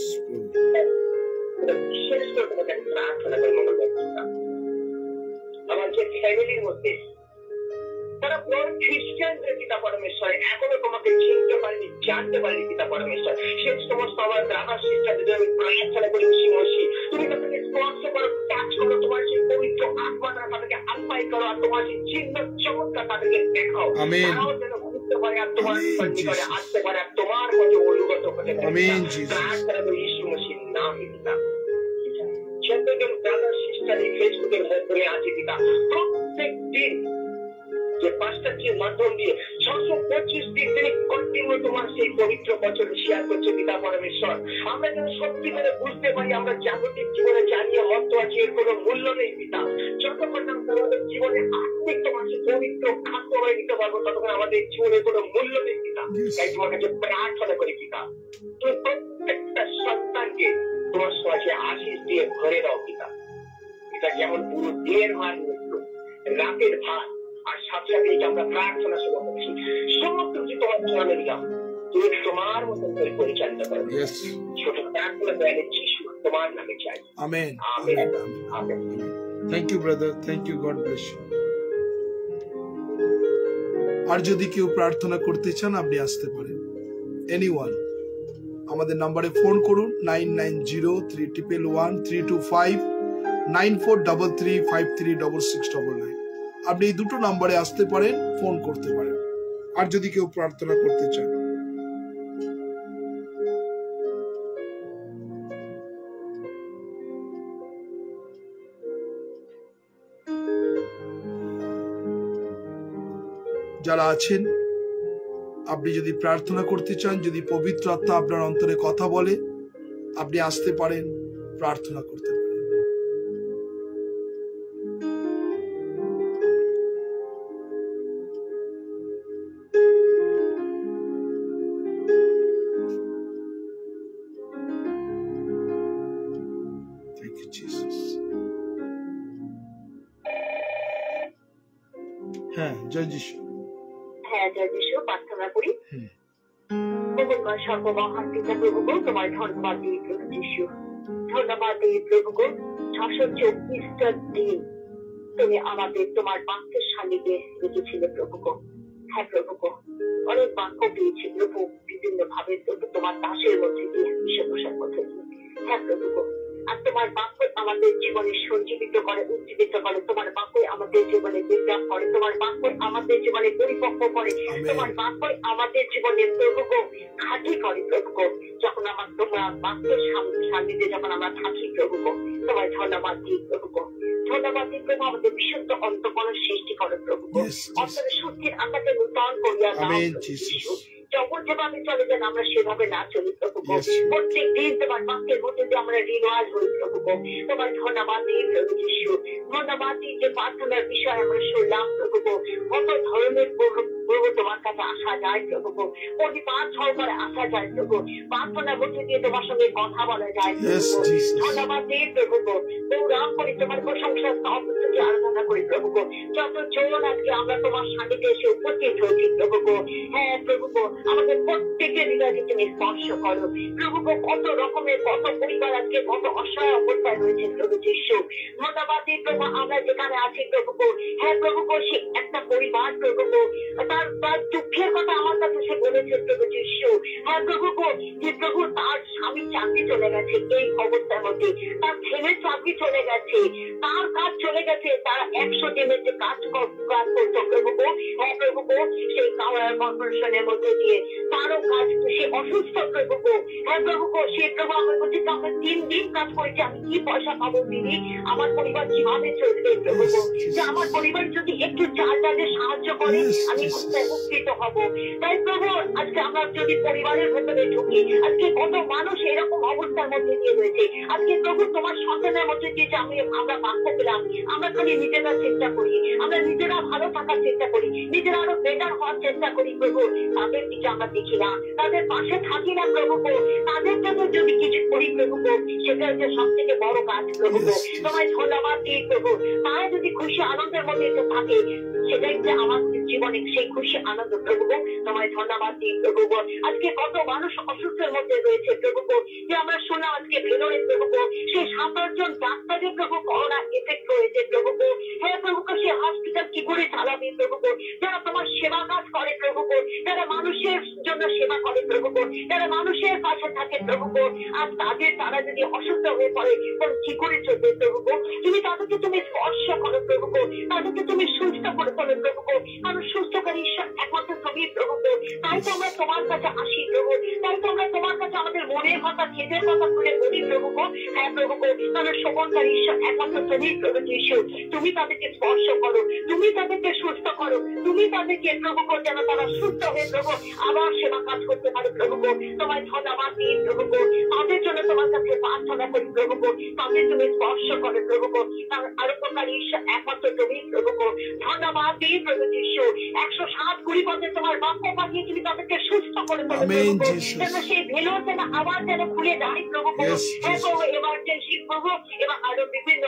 বিশেষ করে তোমাকে প্রার্থনা করি মঙ্গলময় পিতা, আমার যে ফ্যামিলির মধ্যে তারা বড় খ্রিস্টানদের পিতা পরমেশ্বর এখনো তোমাকে চিনতে পারেনি, জানতে পারেনি পিতা পরমেশ্বর, সেই সমস্ত আমার দাদা শিষ্টাদের আমি প্রার্থনা করি মসি, তুমি তাদেরকে স্পর্শ করো, কাজ করো, তোমার সেই পবিত্র আত্মা দ্বারা তাদেরকে আত্মাই করো আর তোমার সেই চিহ্ন চমৎকার তাদেরকে দেখাও, তারাও যেন বুঝতে পারে আর তোমার নিকটে আসতে পারে আর তোমার মধ্যে অনুগত হতে পারে। প্রার্থনা করি ঈশ্বর মসির নাম পিতা। যতজন দাদা শিষ্টার এই ফেসবুকের মধ্যে আছে পিতা, প্রত্যেক দিন যে 5টার মাধ্যম দিয়ে 625 দিন তিনি কন্টিনিউ তোমার সেই পবিত্র বচন শেয়ার করছে পিতা পরমেশ্বর। আমরা যেন সত্যি করে বুঝতে পারি আমরা জাগতিক জীবনে জানিয়ে মত আছি এর কোনো মূল্য নেই পিতা। যতক্ষণ আমাদের জীবনে আত্মিক তোমার সেই পবিত্র খাদ্য হয়ে দিতে পারবো ততক্ষণ আমাদের জীবনের কোনো মূল্য নেই পিতা। তাই তোমার কাছে প্রার্থনা করি পিতা, তুমি প্রত্যেকটা সন্তানকে তোমার সমাজে আশীষ দিয়ে ভরে দাও পিতা। এটা যেমন পুরো দিনের ভার রাতের ভার আর সাথে সাথে আমরা প্রার্থনা সেবা করছি, সমস্ত কিছু তোমার চরণে দিলাম, তুমি তোমার মতন করে পরিচালিত করো। ছোট প্রার্থনা দয়ালে যিশু তোমার নামে চাই, amen amen amen. Thank you brother, thank you, God bless you. আর যদি কেউ প্রার্থনা করতে চান আপনি আসতে পারেন, এনিওয়ান আমাদের নম্বরে ফোন করুন 9903111325 9433536699। আপনি এই দুটো নম্বরে আসতে পারেন, ফোন করতে পারেন। আর যদি কেউ প্রার্থনা করতে চান যারা আছেন, আপনি যদি প্রার্থনা করতে চান, যদি পবিত্র আত্মা আপনার অন্তরে কথা বলে, আপনি আসতে পারেন, প্রার্থনা করতে পারি। Thank you, Jesus. হ্যাঁ, জয় যিশু। হ্যাঁ, জয় যিশু। প্রার্থনা করি। মঙ্গলবার সর্বমহান পিতা প্রভু, তোমার ধন্যবাদ দিই প্রভু যিশু। ধন্যবাদ দিই প্রভু, 624টা দিন তুমি আমাদের তোমার বাক্যের সান্নিধ্যে রেখেছিলে প্রভু। হ্যাঁ প্রভু, অনেক বাক্য পেয়েছি প্রভু, বিভিন্ন ভাবে প্রভু তোমার দাসের মধ্যে দিয়ে, বিশ্বকোষের মধ্যে দিয়ে। হ্যাঁ প্রভু, আর তোমার বাক্য আমাদের জীবনে সঞ্জীবিত করে, উজ্জীবিত করে। তোমার বাক্য আমাদের জীবনে বিদ্যাপ করে, তোমার বাক্য আমাদের জীবনে পরিপক্ব করে, তোমার বাক্য আমাদের জীবনে প্রভু খাঁটি করে প্রভু। যখন আমার তোমার বাক্যের সান্নিধ্যে যখন আমরা থাকি প্রভু, তোমার ধন্যবাদ দিই প্রভু। ধন্যবাদ দিই প্রভু, আমাদের বিশুদ্ধ অন্তঃকরণ সৃষ্টি করে প্রভু। অন্তরের শুদ্ধির আকাকে নূতন করিয়া দাও যিশু। যখন যেভাবে চলে যান আমরা সেভাবে না চলি প্রভু। প্রত্যেক দিন তোমার বাক্যের মধ্যে দিয়ে আমরা রিওয়াজ হই প্রভু। তোমার ধন্যবাদ দিই প্রভু যিশু। ধন্যবাদ দিই যে প্রার্থনার বিষয় আমরা শুনলাম প্রভু। কত ধরনের প্রভু তোমার কাছে আসা যায় প্রভু, পরিবার সহকারে আসা যায় প্রভু, প্রার্থনার মধ্যে দিয়ে তোমার সঙ্গে কথা বলা যায় প্রভু। ধন্যবাদ দিই প্রভু, গৌরব করি, তোমার প্রশংসা স্তবকে আরাধনা করি প্রভু। যত জন আজকে আমরা তোমার সান্নিধ্যে এসে উপস্থিত হয়েছি প্রভু। হ্যাঁ প্রভু, আমাদের প্রত্যেকের হৃদয়কে তুমি স্পর্শ করো প্রভু। কত রকমের কত পরিবার আজকে কত অসহায় অবস্থায় রয়েছে প্রভু যিশু। ধন্যবাদ দিই প্রভু, আমরা যেখানে আছি প্রভু। হ্যাঁ প্রভু, সে একটা পরিবার প্রভু, তার দুঃখের কথা আমার কাছে সে বলেছে প্রভু যিশু। হ্যাঁ প্রভু, যে প্রভু তার স্বামী চাকরি চলে গেছে এই অবস্থার মধ্যে, তার ছেলের চাকরি চলে গেছে, তার কাজ চলে গেছে, তারা 100 দিনের যে কাজ করতো প্রভু। হ্যাঁ প্রভু, সেই কর্পোরেশনের মধ্যে দিয়ে তারও কাজ, সে অসুস্থ প্রভু। হ্যাঁ প্রভু, সে প্রভু আমার বলছে আমরা 3 দিন কাজ করেছি, আমি কি পয়সা পাবো দিদি, আমার পরিবার কিভাবে চলবে প্রভু। যে আমার পরিবার যদি একটু চাল ডালে সাহায্য করে আমি উপকৃত হব। তাই প্রভু, আজকে আমরা যদি পরিবারের ভেতরে ঢুকি, আজকে কত মানুষ এরকম অবস্থার মধ্যে দিয়ে রয়েছে। আজকে প্রভু তোমার সন্তানের মধ্যে দিয়ে যে আমরা বাক্য পেলাম, আমরা খালি নিজেরা চেষ্টা করি, আমরা নিজেরা ভালো থাকার চেষ্টা করি, নিজেরা আরো বেটার হওয়ার চেষ্টা করি প্রভু। তাদের দিকে আমরা দেখি না, তাদের পাশে থাকি না প্রভু। তাদের জন্য যদি কিছু করি প্রভু, সেটা হচ্ছে সব থেকে বড় কাজ প্রভু। তোমায় ধন্যবাদ দিই প্রভু। তারা যদি খুশি আনন্দের মধ্যে এসে থাকে, সেটাই যে আমার জীবনে সেই খুশি আনন্দ প্রভু। তোমায় ধন্যবাদ দিই প্রভু। আজকে কত মানুষ অসুস্থের মধ্যে রয়েছে প্রভু, যে আমরা শুনলাম আজকে ভেলোরে প্রভু, সেই 7 জন ডাক্তারের প্রভু করোনা এফেক্ট রয়েছে প্রভু। হ্যাঁ প্রভু, সে হসপিটাল কি করে চালাবে প্রভু, যারা তোমার সেবা কাজ করে প্রভু, যারা মানুষের জন্য সেবা করে প্রভু, যারা মানুষের পাশে থাকে প্রভু। আর তারা যদি অসুস্থ হয়ে পড়ে কি করে চলবে প্রভু। তুমি তাদেরকে তুমি স্পর্শ করো প্রভু, তাদেরকে তুমি সুস্থ করে তোলো প্রভু। কারণ সুস্থকারী ঈশ্বর একমাত্র তুমি প্রভু। তাই তো আমরা তোমার কাছে আসি প্রভু, তাই তো আমরা তোমার কাছে আমাদের মনের কথা খেদের কথা তুলে বলি প্রভু। হ্যাঁ প্রভু, কারণ সকলকারী ঈশ্বর একমাত্র তুমি প্রভু যিশু। তুমি তাদেরকে স্পর্শ করো, তুমি তাদেরকে সুস্থ করো, তুমি তাদেরকে প্রভু যেন তারা সুস্থ হয়ে প্রভু আবার সেবা কাজ করতে পারে প্রভু। তোমায় ধন্যবাদ দিই প্রভু। তাদের জন্য তোমার কাছে প্রার্থনা করি প্রভু, তাদের তুমি স্পর্শ করে প্রভু। কারণ আরোপকারী ঈশ্বর একমাত্র তুমি প্রভু। ধন্যবাদ দিই প্রভু যিশু। 107 পদে তোমার বাক্য পাঠিয়ে তুমি তাদেরকে সুস্থ করে তোলো প্রভু। যেন সেই ভেলো যেন আবার যেন খুলে যায় প্রভু। হ্যাঁ প্রভু, এমার্জেন্সি প্রভু এবং আরো বিভিন্ন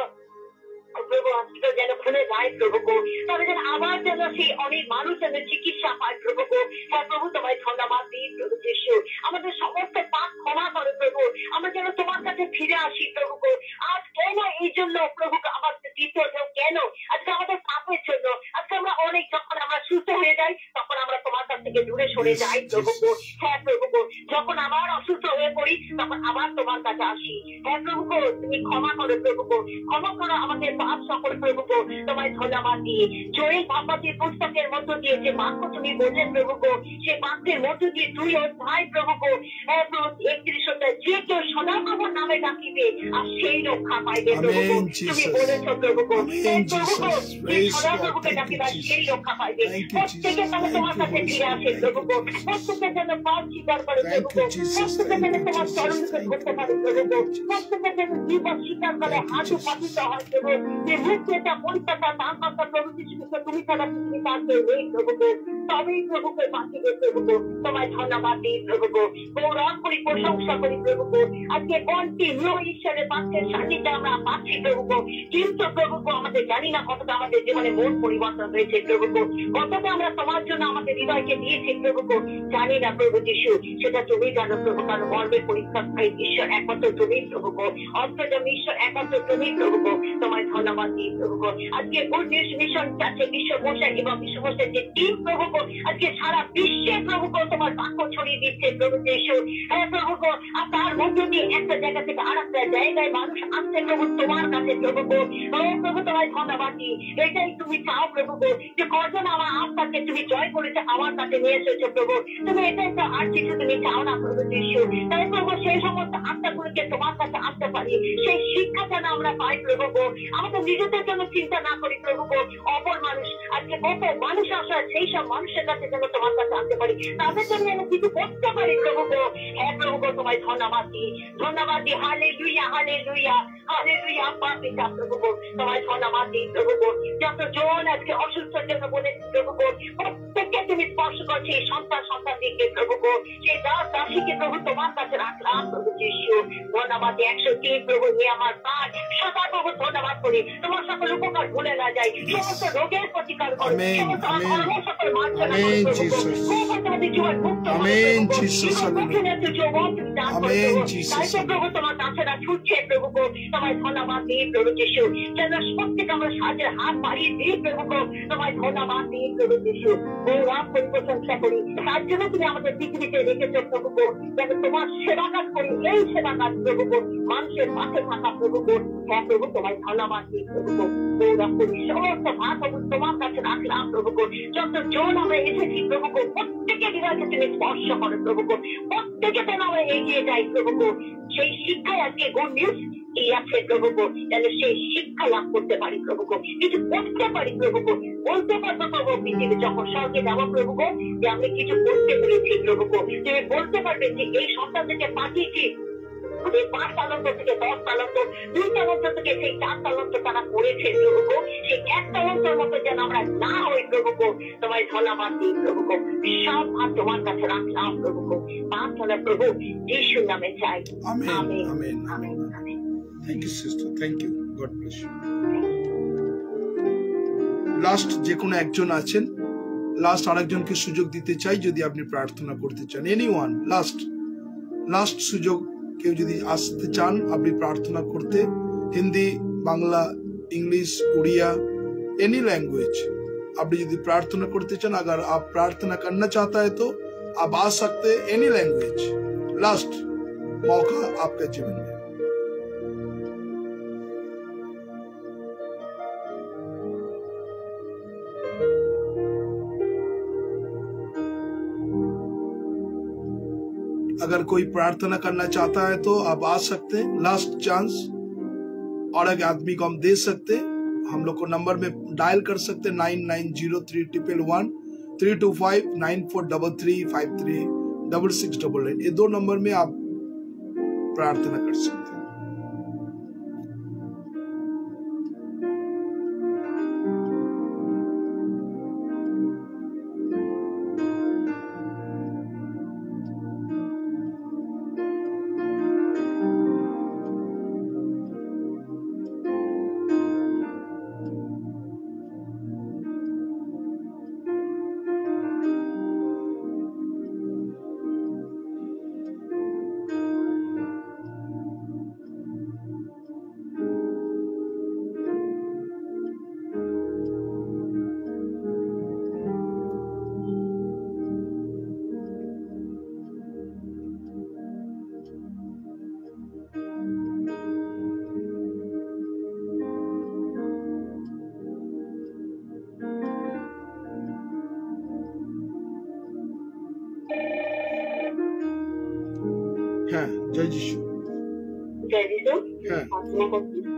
প্রভু হসপিটাল যেন খুলে যায় প্রভু। তবে যেন আবার যেন সেই অনেক মানুষ যেন চিকিৎসা পায় প্রভু। হ্যাঁ প্রভু, তোমায় ধন্যবাদ দিই প্রভু যিশু। আমাদের সমস্ত পাপ ক্ষমা করে প্রভু, আমরা যেন তোমার কাছে ফিরে আসি প্রভু। আজ কেন এই জন্য প্রভু আমার দ্বিতীয় কেন আজকে আমাদের পাপের জন্য আজকে আমরা অনেক, যখন আমরা সুস্থ হয়ে যাই তখন আমরা তোমার কাছ থেকে দূরে সরে যাই প্রভু। হ্যাঁ প্রভু, যখন আবার অসুস্থ হয়ে পড়ি তখন আবার তোমার কাছে আসি। হ্যাঁ প্রভু, তুমি ক্ষমা করো প্রভু, ক্ষমা করো আমাদের পাপ সকল প্রভু। তোমায় ধন্যবাদ দিয়ে জয়েল ভাববাদীর পুস্তকের মধ্য দিয়ে যে বাক্য তুমি বললেন প্রভু, সেই বাক্যের মধ্য দিয়ে 2 অধ্যায় প্রভু। হ্যাঁ প্রভু, 31 অধ্যায়, যে কেউ সদাপ্রভুর নামে ডাকিবে আর সেই রক্ষা পাইবে প্রভু। তুমি বলেছ প্রভু, এই সদাপ্রভুকে ডাকিবে সেই রক্ষা পাইবে। প্রত্যেকে তাহলে তোমার কাছে ফিরে আসে প্রভু গো। প্রত্যেকের যেন পাপ স্বীকার করে প্রভু গো। প্রত্যেকের যেন তোমার চরণকে ধরতে পারে প্রভু গো। প্রত্যেকের যেন জীবন স্বীকার করে হাঁটু পাতিত হয় প্রভু। যে মুখ পেটা পরিত্যাগা তার কথা প্রভু যিশুকে তুমি ছাড়া পৃথিবী তার কেউ নেই প্রভু গো। তবেই প্রভুকে বাঁচিবে প্রভু গো। তোমায় ধন্যবাদ দিই প্রভু গো। গৌরব করি, প্রশংসা করি প্রভু গো। আজকে কন্টিনিউ ঈশ্বরের বাক্যের সান্নিধ্যে আমরা পাচ্ছি প্রভু গো। কিন্তু প্রভু গো আমাদের জানি না কতটা আমাদের জীবনে মন পরিবর্তন হয়েছে প্রভু গো। কতটা আমরা তোমার জন্য আমাদের হৃদয়কে দিয়েছি প্রভু গো জানি না প্রভু যিশু। সেটা তুমি জানো প্রভু, কারণ মর্মের পরীক্ষায় ঈশ্বর একমাত্র তুমি প্রভু গো। অন্তর্যামী ঈশ্বর একমাত্র তুমি প্রভু গো। তোমায় ধন্যবাদ দিই প্রভু গো। আজকে গুড নিউজ মিশন চার্চে বিশ্ব মশাই এবং বিশ্ব মশাই যে টিম প্রভু গো আজকে সারা বিশ্বে প্রভু গো তোমার বাক্য ছড়িয়ে দিচ্ছে প্রভু যিশু। হ্যাঁ প্রভু গো, আর তার মধ্য দিয়ে একটা জায়গা থেকে আর একটা জায়গায় মানুষ আসছে প্রভু তোমার কাছে প্রভু গো। ও প্রভু তোমায় ধন্যবাদ দিই। এটাই তুমি চাও প্রভু গো, যে কজন আমার আত্মাকে তুমি জয় করেছে আমার কাছে নিয়ে এসেছো প্রভু। তুমি এটাই তো, আর কিছু তুমি চাও না প্রভু যিশু। তাই প্রভু সেই সমস্ত আত্মাগুলোকে তোমার কাছে আসতে পারি, সেই শিক্ষা যেন আমরা পাই প্রভু গো। আমাদের নিজেদের জন্য চিন্তা না করি প্রভু গো। অপর মানুষ আজকে কত মানুষ আসা, সেই সব মানুষের কাছে যেন তোমার কাছে আসতে পারি, তাদের জন্য যেন কিছু করতে পারি প্রভু গো। হ্যাঁ প্রভু গো তোমায় ধন্যবাদ দিই, ধন্যবাদ দিই। হালেলুয়া হালেলুয়া হালেলুয়া পিতা প্রভু গো। তোমায় ধন্যবাদ দিই প্রভু গো। যতজন আজকে অসুস্থের জন্য বলেছি প্রভু গো, প্রত্যেককে তুমি স্পর্শ করছি, সন্তান দিকে প্রভু গো। সেই দাস দাসীকে প্রভু তোমার কাছে রাখলাম প্রভু যিশু। ধন্যবাদ 103 প্রভু নিয়ে আমার প্রাণ সদা প্রভু ধন্যবাদ করি। তোমার সকল উপকার ভুলে না যাই, সমস্ত রোগের প্রতিকার করো, সমস্ত অকর্ম সকল মার্জনা করো প্রভু গো। তোমাদের জীবন মুক্ত প্রভু তোমার কাছেরা ছুটছে প্রভু গো। তোমায় ধন্যবাদ দিই প্রভু যিশু। যেন প্রত্যেক আমরা সাহায্যের হাত বাড়িয়ে দিই প্রভু গো। তোমায় ধন্যবাদ দিই প্রভু যিশু। গৌরব করি, প্রশংসা করি। তার জন্য তুমি আমাদের পৃথিবীতে রেখেছো প্রভু গো, যেন তোমার সেবা কাজ করি। এই সেবা কাজ প্রভু গো, মানুষের পাশে থাকা প্রভু গো। হ্যাঁ প্রভু তোমায় ধন্যবাদ দিই প্রভু গো। গৌরব করি, সমস্ত ভাগ তোমার কাছে রাখলাম প্রভু গো। যতজন আমরা এসেছি প্রভু গো, প্রত্যেকের হৃদয়কে তুমি স্পর্শ করো প্রভু গো। প্রত্যেকে যেন আমরা এগিয়ে যাই প্রভু গো। সেই শিক্ষায় আজকে গুড নিউজ এই আছে প্রভু গো, যেন সেই শিক্ষা লাভ করতে পারি প্রভু গো, কিছু করতে পারি প্রভু গো। বলতে পারবো প্রভু পৃথিবী যখন স্বর্গে যাবো প্রভু গো, যে আমি কিছু করতে পেরেছি প্রভু গো। তুমি বলতে পারবে যে এই সন্তানদেরকে পাঠিয়েছি 5 তালন্ত থেকে 10 তালন্ত, 2 তালন্ত থেকে সেই 4 তালন্ত তারা করেছে প্রভু গো। সেই 1 তালন্তর মতো যেন আমরা না হই প্রভু গো। তোমায় ধন্যবাদ দিই প্রভু গো। সব ভাগ তোমার কাছে রাখলাম প্রভু গো। প্রার্থনা প্রভু যিশুর নামে চাই। Amen amen amen amen amen. Thank you sister, thank you, God bless you. Last যে কোনো একজন আছেন, লাস্ট আরেকজনকে সুযোগ দিতে চাই যদি আপনি প্রার্থনা করতে চান। এনিওয়ান, লাস্ট সুযোগ, কেউ যদি আসতে চান আপনি প্রার্থনা করতে, Hindi, Bangla, English, Odia, any language आप यदि प्रार्थना करते चान, अगर आप प्रार्थना करना चाहता है तो आप आ सकते हैं, एनी लैंग्वेज। लास्ट मौका आपके जीवन में। अगर कोई प्रार्थना करना चाहता है तो आप आ सकते हैं, लास्ट चांस। और एक आदमी को हम दे सकते हैं, हम लोग को नंबर में डायल कर सकते हैं 990311 325 9433536688। ये 2 नंबर में आप प्रार्थना कर सकते हैं। हाँ, जय यीशु। जय यीशु। हाँ। प्रार्थना करती हूँ।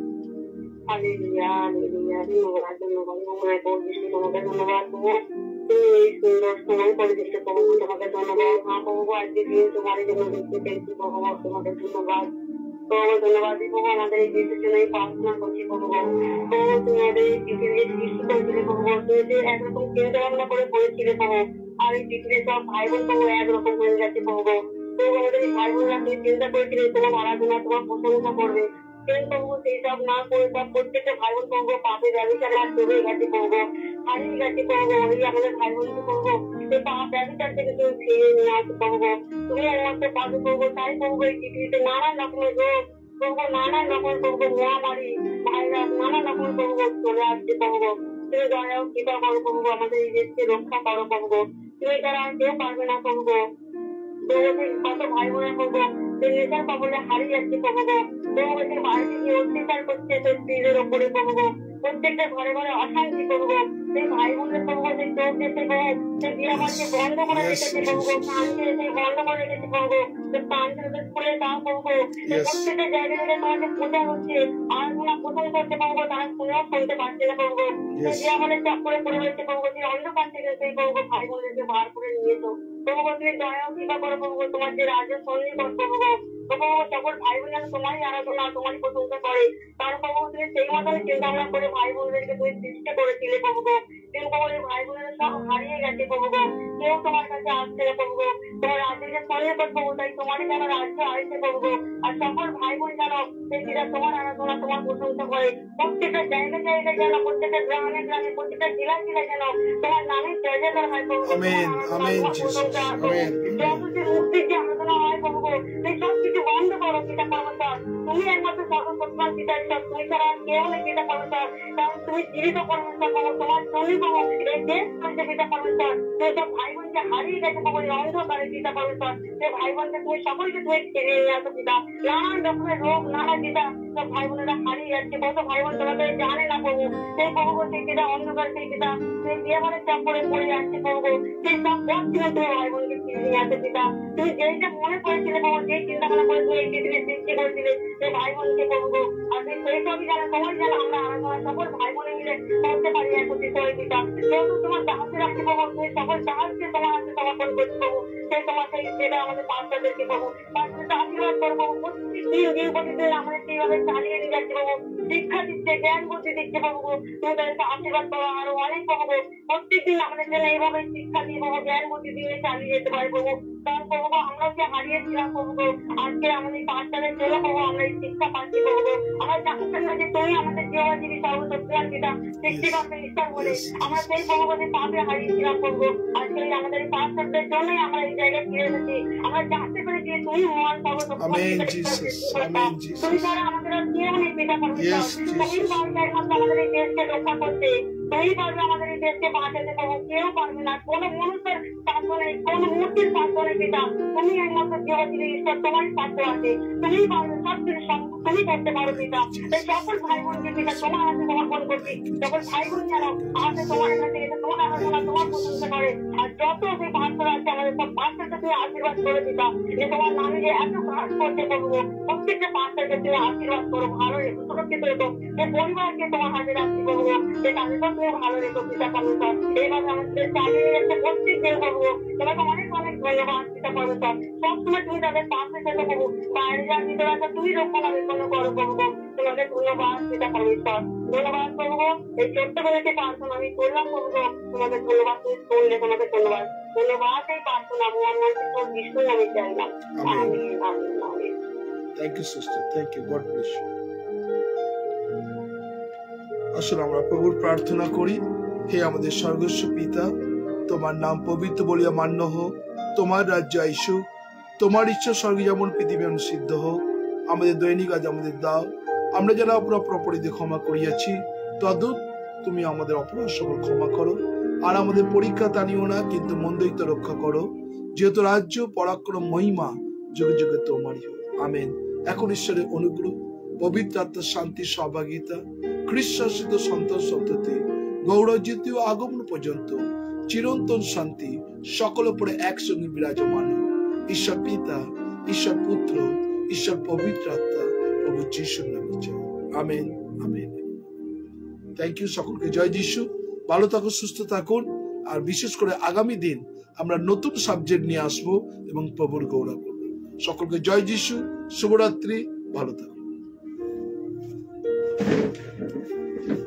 Hallelujah hallelujah. धन्यवाद धन्यवाद। मैं बहुत यीशु तुम्हारा धन्यवाद दूँ। তুমি এই সুন্দর সময় করে দিতে প্রভু, তোমাকে ধন্যবাদ। মা প্রভু, আজকে দিন তোমার জন্য দেখতে পেয়েছি প্রভু, তোমাকে ধন্যবাদ। প্রভু ধন্যবাদ প্রভু, আমাদের এই দেশের জন্য প্রার্থনা করছি প্রভু। প্রভু তুমি আমাদের এই পৃথিবীকে সৃষ্টি করেছিলে প্রভু, তুমি যে একরকম চিন্তা ভাবনা করে পড়েছিলে প্রভু, আর এই পৃথিবীর সব ভাই বোন প্রভু একরকম হয়ে গেছে প্রভু। প্রভু আমাদের এই ভাই বোনরা তুমি চিন্তা করেছিলে তোমার আরাধনা, তোমার প্রশংসা করবে, কিন্তু প্রভু সেই সব না করে সব প্রত্যেকটা ভাই বোন প্রভু পাপে ব্যবচার আর ডুবে গেছে প্রভু, হারিয়ে গেছে প্রভু। এই আমাদের ভাই বোনকে প্রভু সেই পাপ ব্যবচার থেকে তুমি ফিরিয়ে নিয়ে আসো প্রভু, তুমি একমাত্র পাবে প্রভু। তাই প্রভু এই পৃথিবীতে নানান রকমের রোগ প্রভু, নানান রকমের প্রভু মহামারী ভাইরাস নানান রকমের প্রভু চলে আসছে প্রভু। তুমি দয়া ও কৃপা করো প্রভু, আমাদের এই দেশকে রক্ষা করো প্রভু। তুমি যারা কেউ পারবে না প্রভু, কত ভাই বোনের প্রভু নেশার কবলে হারিয়ে যাচ্ছে প্রভু, প্রভু বাড়িতে গিয়ে অত্যাচার করছে সেই স্ত্রীদের ওপরে প্রভু, প্রত্যেকটা ঘরে ঘরে অশান্তি প্রভু, সেই ভাই বোনের প্রভু সেই চোখ দিয়েছে প্রভু, সেই বিয়াবাড়িকে বন্ধ করে রেখেছে প্রভু, কানকে সেই বন্ধ করে রেখেছে প্রভু, সেই কানকে স্কুলে দাও প্রভু, প্রত্যেকটা জায়গায় তোমাকে পূজা হচ্ছে আর তোমরা কোথায় করছে প্রভু, তারা শুনেও শুনতে পারছে না প্রভু, সেই বিয়াবাড়ির চক্করে পড়ে রয়েছে প্রভু, সেই অন্ধকার থেকে সেই প্রভু ভাই বোনদেরকে বার করে নিয়েছো প্রভু। তুমি দয়া কৃপা করো প্রভু, তোমার যে রাজ্য সন্নিকট প্রভু, প্রভু সকল ভাই বোন যেন তোমারই আরাধনা তোমারই প্রশংসা করে, তার প্রভু তুমি সেই মতন চিন্তা ভাবনা করে ভাই বোনদেরকে তুমি সৃষ্টি করেছিলে প্রভু। কিন্তু এই ভাই বোনেরা সব হারিয়ে গেছে প্রভু, কেউ তোমার কাছে আসছে না প্রভু, তোমার রাজ্যকে সন্নিকট প্রভু, তাই তোমারই যেন রাজ্য আসছে প্রভু। আর সকল ভাই বোন যেন সেটা তোমার আরাধনা তোমার প্রশংসা করে, প্রত্যেকটা জায়গায় জায়গায় যেন, প্রত্যেকটা গ্রামে গ্রামে, প্রত্যেকটা জেলায় জেলায় যেন তোমার নামের জয় জয়কার হয় প্রভু। মুক্তির যে আরাধনা হয় প্রভু, সেই সব কিছু বন্ধ করো পিতা পরমেশ্বর। তুমি একমাত্র সর্বশক্তিমান পিতা ঈশ্বর, তুমি ছাড়া কেউ নেই পিতা পরমেশ্বর, কারণ তুমি জীবিত পরমেশ্বর প্রভু। তোমার জন্যই প্রভু এই দেশ হয়েছে পিতা পরমেশ্বর। সেই সব ভাই বোনকে হারিয়ে গেছে প্রভু এই অন্ধকারে পিতা পরমেশ্বর, সেই ভাই বোনকে তুমি সকলকে তুমি ফিরিয়ে নিয়ে আসো পিতা। নানান রকমের রোগ নানা পিতা সব ভাই বোনেরা হারিয়ে যাচ্ছে, কত ভাই বোন তোমাদের জানে না প্রভু, সেই প্রভু সেই পিতা অন্ধকার সেই পিতা সেই বিয়াবারের চক্করে পড়ে যাচ্ছে প্রভু, সেই সব পথ ছিল তুমি ভাই বোনকে ফিরিয়ে নিয়ে আসো পিতা। তুমি যেইটা মনে করেছিলে প্রভু, যেই চিন্তা ভাবনা করে তুমি এই পৃথিবীর সৃষ্টি করেছিলে সেই ভাই বোনকে প্রভু, আর সেই সবই জানো তোমার যেন আমরা আরাধনা সকল ভাই বোনে মিলে করতে পারি একত্রিত হয়ে পিতা। যেহেতু তোমার সাহায্য রাখছি প্রভু, তুমি সকল সাহায্যে তোমার হাতে সমর্পণ করছি প্রভু। সেই তোমার সেই যেটা আমাদের পাঁচটাদেরকে প্রভু, পাঁচটাকে আশীর্বাদ করো প্রভু, প্রতিদিন দিন প্রতিদিন আমাদের সেইভাবে চালিয়ে নিয়ে যাচ্ছে প্রভু, শিক্ষা দিচ্ছে জ্ঞান বুদ্ধি দিচ্ছে প্রভু, তুমি তাদেরকে আশীর্বাদ করো আরো অনেক প্রভু, প্রত্যেকদিন আমাদের জন্য এইভাবে শিক্ষা দিয়ে প্রভু জ্ঞান বুদ্ধি দিয়ে চালিয়ে যেতে পারে প্রভু। কারণ প্রভু আমরা যে হারিয়েছিলাম প্রভু, আজকে আমাদের বাচ্চাদের জন্য প্রভু আমরা এই শিক্ষা পাচ্ছি প্রভু। আমরা জানতাম না যে তুমি আমাদের জীবন যিনি সর্বশক্তিমান পিতা সৃষ্টিকর্তা ঈশ্বর বলে, আমরা সেই প্রভুকে পাপে হারিয়েছিলাম প্রভু। আজকে আমাদের এই পাঁচটাদের জন্যই আমরা এই জায়গায় ফিরে এসেছি, আমরা জানতে পেরেছি তুমি মহান সর্বশক্তিমান, তুমি ছাড়া আমাদের আর কেউ নেই পিতা পরমেশ্বর। তুমি পারবে একমাত্র আমাদের এই দেশকে রক্ষা করতে, তুমি পারবে আমাদের এই দেশকে বাঁচাতে প্রভু, কেউ পারবে না। কোনো মানুষের সাধ্য নেই, কোনো মূর্তির সাধ্য নেই পিতা, তুমি একমাত্র জীবজীবী ঈশ্বর, তোমারই সাধ্য আছে, তুমি পারবে সব কিছু তুমি করতে পারো পিতা। এই সকল ভাই বোনকে পিতা তোমার হাতে সমর্পণ করছি, সকল ভাই বোন যেন আমাদের তোমার কাছে এসে তোমার আরাধনা তোমার প্রশংসা করে, আর যত সেই পাঁচটা আছে আমাদের সব পাঁচটাকে তুমি আশীর্বাদ করে পিতা, যে তোমার নামে যে এত কাজ করতে প্রভু, প্রত্যেকটা পাঁচটাকে তুমি আশীর্বাদ করো, ভালো রেখো, সুরক্ষিত রেখো, যে পরিবারকে তোমার হাতে রাখছি প্রভু, যে তাদেরকেও তুমি ভালো রেখো পিতা পরমেশ্বর। এইভাবে আমাদের চালিয়ে যাচ্ছে প্রত্যেক দিন প্রভু, তোমাকে অনেক অনেক ধন্যবাদ পিতা পরমেশ্বর। সবসময় তুমি তাদের পাশে থেকে প্রভু, বাইরে যা ভিতরে আছে তুমি রক্ষণাবেক্ষণ করো প্রভু, তোমাকে ধন্যবাদ পিতা পরমেশ্বর। ধন্যবাদ প্রভু, এই ছোট্ট বেলাতে প্রার্থনা আমি করলাম প্রভু, তোমাকে ধন্যবাদ, তুমি শুনলে তোমাকে ধন্যবাদ। ধন্যবাদ এই প্রার্থনা মোহাম্মদ বিষ্ণু নামে চাইলাম, আমিন আমিন আমিন। Thank you, sister. Thank you. God bless you. আসলে আমরা প্রভুর প্রার্থনা করি, হে আমাদের স্বর্গস্ব পিতা, তোমার নাম পবিত্র বলিয়া মান্য হোক, তোমার রাজ্য আইসুক, তোমার ইচ্ছা স্বর্গে যেমন পৃথিবী সিদ্ধ হোক। আমাদের দৈনিক আজ আমাদের দাও, আমরা যারা অপরাধে ক্ষমা করিয়াছি তদ্রূপ তুমি আমাদের অপরাধ সকল ক্ষমা করো, আর আমাদের পরীক্ষা টানিও না, কিন্তু মন্দ হইতে রক্ষা করো, যেহেতু রাজ্য পরাক্রম মহিমা যুগে যুগে তোমারই হোক, আমেন। এখন ঈশ্বরের অনুগ্রহ, পবিত্র আত্মার শান্তি সহভাগিতা, খ্রিস্ট শাসিত সন্তান সন্ততি গৌরবজ্যোতি আগমন পর্যন্ত চিরন্তন শান্তি সকল উপরে একসঙ্গে বিরাজমান হোক। ঈশ্বর পিতা, ঈশ্বর পুত্র, ঈশ্বর পবিত্র আত্মা, প্রভু যিশুর নামে জয়, আমেন আমেন। থ্যাংক ইউ সকলকে, জয় যিশু। ভালো থাকুন, সুস্থ থাকুন, আর বিশেষ করে আগামী দিন আমরা নতুন সাবজেক্ট নিয়ে আসবো এবং প্রভুর গৌরব করবো। সকলকে জয় যিশু, শুভরাত্রি, ভালো থাকুন।